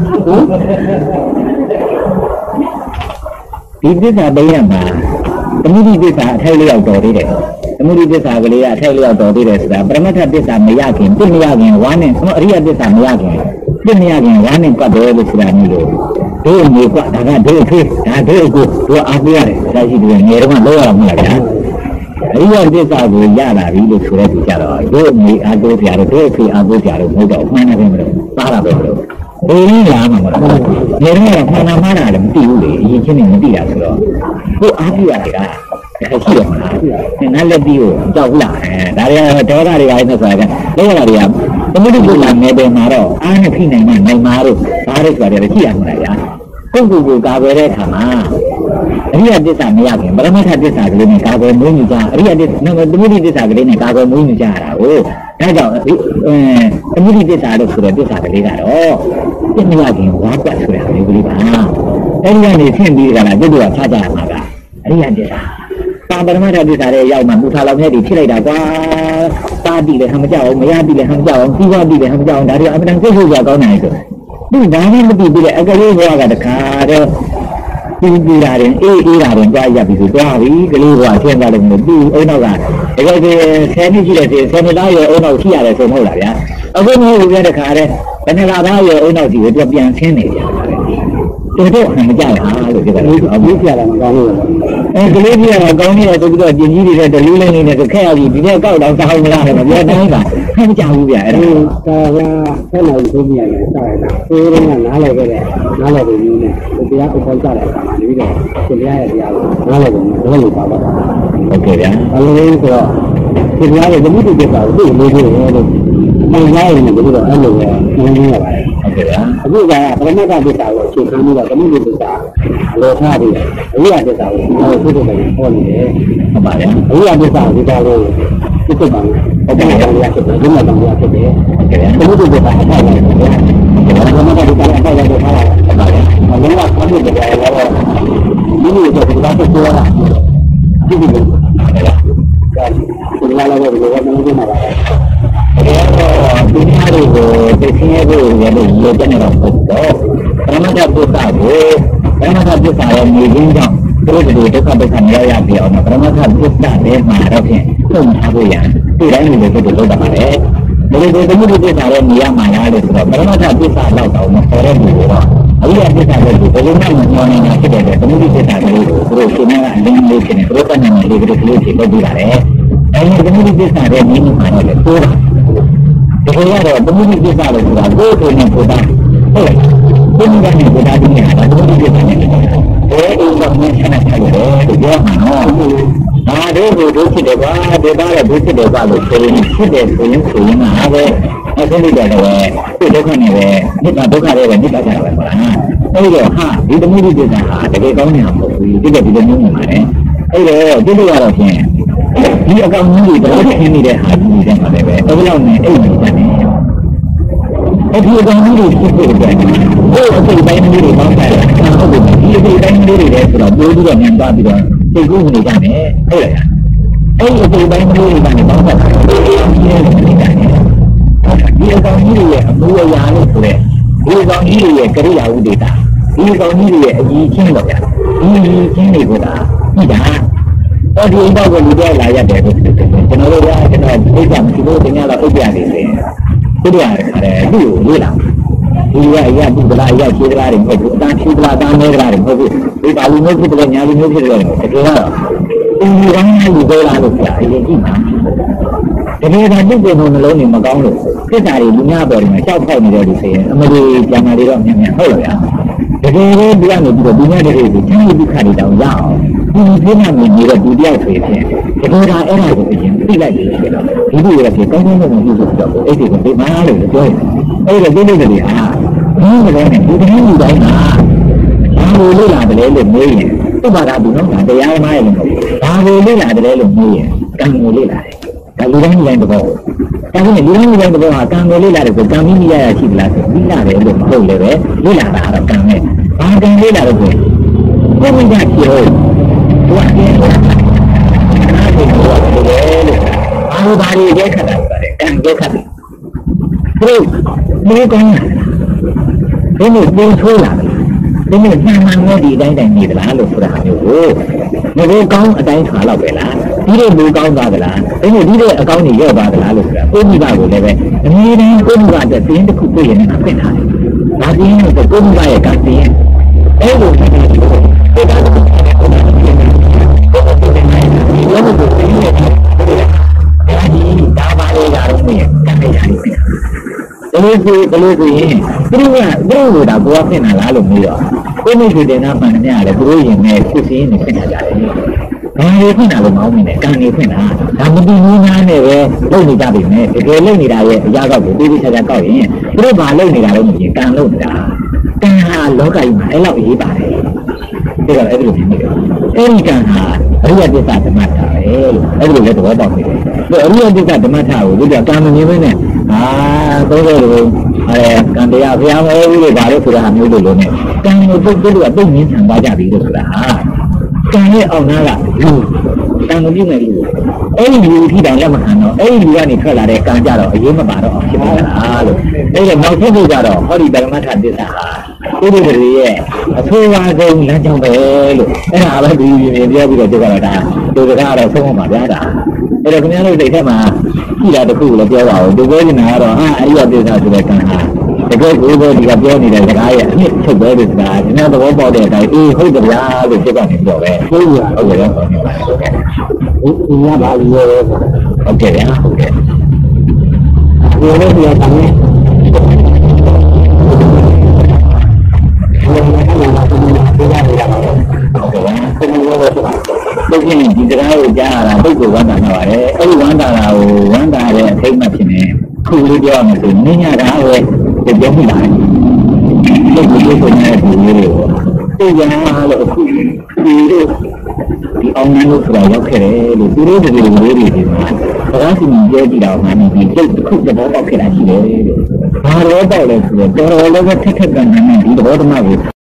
ဒီသစ္စာပိယမှာသမုဒိသစ္စာအထိုက်လျောက်တော်သေးတယ်သမုဒိသစ္စာကလေးကအထိုက်လျောက်တော်သေးတယ်ဆိုတာပရမတ္ထသစ္စာမရခင်ပြမရခင်ဝါနဲ့အရိယသစ္စာမရခင်ပြမရခင်ဝါနဲ့ပတ်တယ်လို့ဆိုတာမျိုးလို့တို့ငေကွာဒါကတို့အထွေးဒါတို့ကိုတို့အားပေးရတယ်ဒါရှိတယ်ငယ်တော့မှလောရမှာမလားဗျာအရိယသစ္စာကိုရလာပြီလို့ဆိုတဲ့သူကြတော့တို့ငေအားကိုးကြတော့တို့အထွေးအားကိုးကြတော့မဟုတ်တော့မှန်းနေတယ်မလို့ပါတာပဲမလို့ဒီလိုလာမှာမလားငယ်တော့မှမှန်မှန်တာလည်းမသိဘူးလေအရင်ချင်းနေမသိတာဆိုတော့ကိုအားပေးရတယ်ကဒါရှိရမှာငါလက်ပြီးကိုကြောက်လာအဲဒါတွေကဒေါသတွေအားနဲ့ဆိုတာကလောရတာတွေကသမုဒိကုလာနယ်ပယ်မှာတော့အားနဲ့ဖိနိုင်မှနိုင်မှာတော့ဘာလို့ဆိုတာတွေရှိရမှာလားပုဂ္ဂိုလ်ကိုကာကွယ်တဲ့အခါမှာအရိယသစ္စာမရခင်ပရမတ္ထသစ္စာကလေးနဲ့ကာကွယ်မွေးမြူကြအရိယသစ္စာသမုဒိသစ္စာကလေးနဲ့ကာကွယ်မွေးမြူကြရတာကိုဒါကြောင့်အဲသမုဒိသစ္စာလို့ဆိုတဲ့သစ္စာကလေးကတော့ပြည့်မရခင်ဝါကွက်ဆိုတာလေးကလေးပါအဲဒီကနေဆင့်ပြီးကြတာကျွတ်တို့ကခြားကြရမှာကအရိယသစ္စာကာပရမတ္ထသစ္စာရဲ့ရောက်မှမူထာလောင်မြတ်တွေဖြစ်လိုက်တာကွာတာတိလည်းဟမကြောက်မရတိလည်းဟမကြောက်ပြီးသွားတိလည်းဟမကြောက်ဒါတွေအမှန်တန်စိတ်ဆိုးကြကောင်းတယ်ဆိုသူဒါနဲ့မသိဘူးလေအကလေးဘွားကတခါတော့ပြီးပြီးလာတယ်အေးအေးလာတယ်ကြားရပြီဆိုသွားပြီကလေးဘွားဆင်းသွားလို့မသူ့အုံနောက်ကတကယ်ကြီးဆယ်နှစ်ရှိတဲ့ဆယ်နှစ်သားရဲ့အုံနောက်ရှိရတယ်ဆိုမဟုတ်လားဗျာအခုမဟုတ်ဘူးပြတဲ့ခါတဲ့ဘယ်နှစ်လာသားရဲ့အုံနောက်ကြီးကိုပြန်ဆင်းနေကြတယ်တော်တော့မကြရဟာလို့ပြောတယ်အခုပြရတာမကောင်းဘူးအဲကလေးပြရတာကောင်းနေတယ်ဆိုပြီးတော့ကျင်ကြီးတွေတလူးလေးလေးနဲ့ခက်ရပြီဒီနေ့ကောက်တော့တောင်းမလားမပြောတိုင်းပါခက်ကြဘူးဗျာအဲ့ဒါဒါကဆက်လာပြီးပြရတယ်စရတာသေရင်းကနားလည်ခဲ့တယ်နားလည်ပြီးနေတယ်တရားဥပ္ပဇ္ဇတဲ့အခါမှာတပည့်တော်ရှင်တရားရဲ့တရားကိုနားလည်ပြီးဘယ်လိုပါပါဟုတ်ကဲ့ဗျာအဲ့လိုလေးဆိုတော့ရှင်တရားရဲ့ဓမ္မတိကိစ္စကိုသိလို့လို့လို့မှန်လားရင်လည်းဒီလိုအဲ့လိုပဲနည်းနည်းရပါတယ်ဟုတ်ကဲ့ဗျာအခုကပရမတ္ထသစ္စာကိုအခြေခံပြီးတော့ဓမ္မတိကိစ္စအလောထားပြီးအရိယသစ္စာကိုဟောထုတ်ထုတ်တယ်ဟောနေတယ်ဟုတ်ပါဗျာအရိယသစ္စာကိုဒါလို့သိသိပါမယ်ဟုတ်ကဲ့တရားရဖြစ်တယ်ဒီမှာတောင်းရဖြစ်တယ်ဟုတ်ကဲ့ဗျာဓမ္မတိကိစ္စအထောက်အကူတယ်ပရမတ္ထသစ္စာအထောက်အကူထားတာဟုတ်ပါဗျာဘယ်လိုကဆက်ပြီးကြရလဲတော့ဒီလိုတော့ဒီကတော့ပြောတာဒီလိုဟုတ်ကဲ့ဗျာဒီလိုလာတော့ဒီလိုကလည်းမပါဘူးဒီဟာတွေကိုသိချင်းရဖို့ရလို့ရတဲ့နေတော့ပေါ့ပရမတ္ထပုဒ်ကိုပရမတ္ထပုဒ်ရဲ့နေရင်းကြောင့်သူတို့တွေဒုက္ခဒုက္ခမရရပြအောင်ပရမတ္ထပုဒ်တဲ့မှာတော့ဖြင့်သုံးထားဖို့ရဒီတိုင်းနေလို့လုပ်တာပါလေဒီလိုသမုဒိပုဒ်ရဲ့နေရမှာလားလို့ဆိုတော့ပရမတ္ထပုဒ်လောက်တော့မခေါ်တဲ့လူတော့အရိယပုဒ်တဲ့လူဘယ်လိုမှမပြောနိုင်တာဖြစ်တယ်သမုဒိပုဒ်တဲ့လူကိုသူတို့ရှင်နေကအလင်းလေးဖြစ်နေသူတို့ကနာမည်လေးကလေးဖြစ်လုပ်ပြီးတာလေအဲဒီသမုဒိပုဒ်ရဲ့နေမှာတော့လေပိုးတာဒီလိုရတော့သမုဒိပုဒ်လို့ဆိုတာကိုယ်ကိုယ်နဲ့ပို့တာဟုတ်လားဒီနေ့ကနေပို့တာဒီနေ့ကသမုဒိပုဒ်နဲ့တယ်အဲဒီတော့မင်းဆန္ဒထားလို့ပြောမှာနော်ဒါတို့ကိုတို့ဖြစ်တယ်ကွာဒေတာရဲ့ဒုဖြစ်တယ်ကွာလို့ဆိုရင်ဖြစ်တယ်ဆိုရင်ဆိုရင်ဟာပဲအခုလိတော့လည်းဒီဒုက္ခနဲ့ပဲမြစ်တာဒုက္ခတွေပဲမြစ်တာကြတာပဲကွာအဲဒီတော့ဟာဒီသမုဒိပုဒ်ဟာတကယ်ကောင်းနေတာမဟုတ်ဘူးဒီကဒီလိုမျိုးနေမှာလေအဲဒီတော့ဒီလိုရတော့ဖြင့်ဒီအကောင်ကြီးတွေတော့ခင်းနေတဲ့ဟာကြီးတွေမှာလည်းပဲဘယ်လောက်နဲ့အိတ်နေကြတယ်အခုအကောင်ကြီးတွေဖြစ်ဖို့အတွက်ဟိုအစိတ်ပိုင်းလေးတွေပေါင်းတယ်ဟုတ်ပြီဒီအစိတ်ပိုင်းလေးတွေလည်းဆိုတော့ပိုးပြီးတော့ညံသွားပြီးတော့စိတ်ကူးနေကြတယ်ဟုတ်လားအဲ့ဒီအစိတ်ပိုင်းလေးတွေကနေပေါင်းတာဒီအကောင်ကြီးတွေနေကြတယ်ဒီအကောင်ကြီးတွေရဲ့အမှုအရာလို့ဆိုတဲ့ဒီအကောင်ကြီးတွေရဲ့ကရိယာဥဒေတာဒီအကောင်ကြီးတွေရဲ့အကြီးချင်းတော့ဗျာဒီအကြီးချင်းတွေကပြီးတာတော့ဒီတော့ကိုလူတွေလာရတယ်လို့ဆိုတယ်ကျွန်တော်တို့ကကျွန်တော်သိကြမရှိလို့တင်ရတော့ဥပ္ပယနေတယ်ဥပ္ပယရတယ်သူ့ကိုလေ့လာဒီကအရာဒီကလာအရာခြေကလာတွေမဟုတ်ဘူးအတန်းခြေကလာအတန်းမဲကလာတွေမဟုတ်ဘူးဒီပါလူမျိုးဖြစ်တယ်ညာလူမျိုးဖြစ်တယ်တကယ်တော့ဒီတိုင်းလူတွေလာလို့ကြာအရင်ကြည့်ပါတကယ်တော့ဒီပုံနှလုံးတွေမကောင်းလို့စိတ်ဓာတ်တွေလူများပေါ်တယ်မှာကြောက်ဖိုက်နေတယ်လို့ဆိုရင်အမလီကျန်တာတွေတော့မြန်မြန်ဟုတ်လားဗျာတကယ်လို့ဒီကနေပြီးတော့ဒီနေ့တွေကိုချမ်းသာဒုက္ခတွေတောင်ရအောင်ဒီပြင်းနေနေတဲ့ဒီတယောက်ဆိုရင်တကယ်ဒါအဲ့ဒါကိုအရင်သိလိုက်လို့ရှိတော့ဒီလိုရဖြစ်ကောင်းကောင်းမွန်မွန်ပြုလုပ်တော့အဲ့ဒီကိုဒီမှာလို့ပြောရင်အဲ့ဒါဒီလိုတွေဟာဘယ်လိုလဲဒီတိုင်းလူတိုင်းကဘာလို့လေ့လာတယ်လို့မေးရင်သူ့ဘာသာသူတော့ဒါတရားမှရဲ့လို့ဘာလို့လေ့လာတယ်လို့မေးရင်ကံကိုလေ့လာတယ်ဒါလူတိုင်းလူတိုင်းတော့ဒါပေမဲ့လူတိုင်းလူတိုင်းတော့ဟာကံကိုလေ့လာတယ်ဆိုကံမိမိရရရှိသလားဆိုပြီးလာတယ်လို့မဟုတ်လည်းပဲလေ့လာတာတော့ကံနဲ့ဘာကံလေ့လာလို့ဆိုရင်ကိုယ်ကပြောဘုရားရဲ့အားကိုပြောတယ်လို့အာဟုဘာရီရဲ့ခက်တာပါတယ်ကံရဲ့ခက်တယ်သူဒီကောင်းတယ်ဒီလိုပုံထိုးလာတယ်ဒီလိုညံမှန်လို့ဒီတိုင်းတိုင်းနေသလားလို့ဆိုတာမျိုးကိုငါတို့ကောင်းအတိုင်းထားတော့ပဲလားဒီလိုလူကောင်းသွားသလားဒီလိုဒီလိုအကောင်းကြီးရော့သွားသလားလို့ဆိုတာကိုမိဘကိုလည်းပဲအမြဲတမ်းကိုမိဘတဲ့တင်းတစ်ခုပြည့်ရင်အဖြစ်ထားတယ်ဒါပြင်းလို့ကိုမိဘရဲ့ကံပြင်းအဲ့လိုဖြစ်နေတယ်ဒီကတော့ဘုရားကိုယ်တိုင်ဒီလိုမျိုးသိနေတယ်အဲဒီဒါပါလေကြတော့မြင်ကံရည်တယ်ဘယ်လိုဆိုဘယ်လိုဆိုရင်သူတို့ကသူတို့ကဘောဖြစ်နေလားလို့မေးတော့ကိုမိဆွေတင်တာမှန်တယ်များလေသူတို့ရင်နဲ့စစ်စင်းနေဖြစ်နေကြတယ်။ဘာလို့ဖြစ်နေလို့မအောင်နေကံနေဖြစ်တာဒါမတူဘူးများနဲ့ပဲလုပ်နေကြပြီနဲ့တကယ်လုပ်နေတာရဲ့အရာကောက်ကိုပြီးပြီးချာချာကောက်ရင်သူတို့ဘာလုပ်နေတာလို့မဖြစ်ကံလုပ်နေတာကံဟာလောကကြီးမှာအဲ့လောက်အရေးပါတယ်။ဒါကအဲ့ဒီလိုဖြစ်နေတယ်။အဲ့ဒီကံဟာအရိယသစ္စာဓမ္မတာပဲလို့အဲ့ဒီလိုလည်းသဘောပေါက်နေတယ်။ဒီအရိယသစ္စာဓမ္မတာကိုဒီကကံမမြင်မနဲ့အာသုံးတော်တို့အဲကံတရားဘုရားမဟုတ်ဘူးလို့ဒါလို့ဆိုတာမျိုးလို့လို့ ਨੇ ကံကိုပုတ်ပုတ်ကပုတ်မြင်ဆံသွားကြပြီလို့ဆိုတာဟာကံရဲ့အောက်နားကလူတန်ကုန်ပြုနေလို့အဲ့ဒီလူထိတောင်လက်မခံတော့အဲ့ဒီလူကနေထွက်လာတဲ့ကံကြတော့အရေးမပါတော့ဖြစ်ပါလားလို့အဲ့ဒါနောက်ဆုံးဖို့ကြတော့ဟောဒီဗရမထသစ္စာဟာဥဒိတရေရဲ့အဆိုးဝါးဆုံးလမ်းကြောင်းပဲလို့အဲ့ဒါပဲဒီမြင်ပြပြီးတော့ပြောကြတာဒီစကားတော့ဆုံးမှာဗျာဒါအဲ့တော့ခင်ဗျားတို့စိတ်ထဲမှာကြည့်တာတခုလည်းပြောပါဦးဒီပြောနေတာကတော့ဟာအဲ့ရသစ္စာဆိုတဲ့ကံဟာတကယ်ကိုယ်ဒီကပြောနေတဲ့စကားရဲ့အနှစ်ချုပ်ပဲဒီစကားဒီနေ့သဘောပေါက်တဲ့အတိုင်းအေးဟုတ်ကြဗျာလို့ဖြစ်ကနေပြောပဲဟုတ်ပါဟုတ်ကဲ့ဟုတ်ကဲ့ဟုတ်ကဲ့ဒီရပါလို့ဟုတ်ကဲ့ဗျာဟုတ်ကဲ့ဒီလိုပြောတာနဲ့ဟုတ်ကဲ့ဗျာဒီကနေ့ဒီစကားကိုကြားရတာပုဂ္ဂိုလ်ဝန္တာနာပါတယ်အဲ့ဒီဝန္တာနာကိုဝန္တာရဲ့အထိတ်မှဖြစ်နေခုလေးပြောရမယ်ဆိုနင်းရတာပဲဒီပြောမှုလာတယ်ဒီလိုဆိုနေတဲ့ဒီလိုတွေကိုသိရမှာလို့အခုဒီလိုဒီအောင်နိုင်လို့ဆိုတာရောက်ခဲ့တယ်လို့သူတို့ဒီလိုလေးတွေဒီမှာဘာသာစီမံကျဲကြည့်တော့မှန်းဒီကျုပ်တစ်ခုသဘောပေါက်ခဲ့တာရှိတယ်လို့ဘာလို့တော့လဲဆိုတော့တော်တော်လည်းထက်ထက်ကန်ကန်နဲ့ဒီသဘောတမကို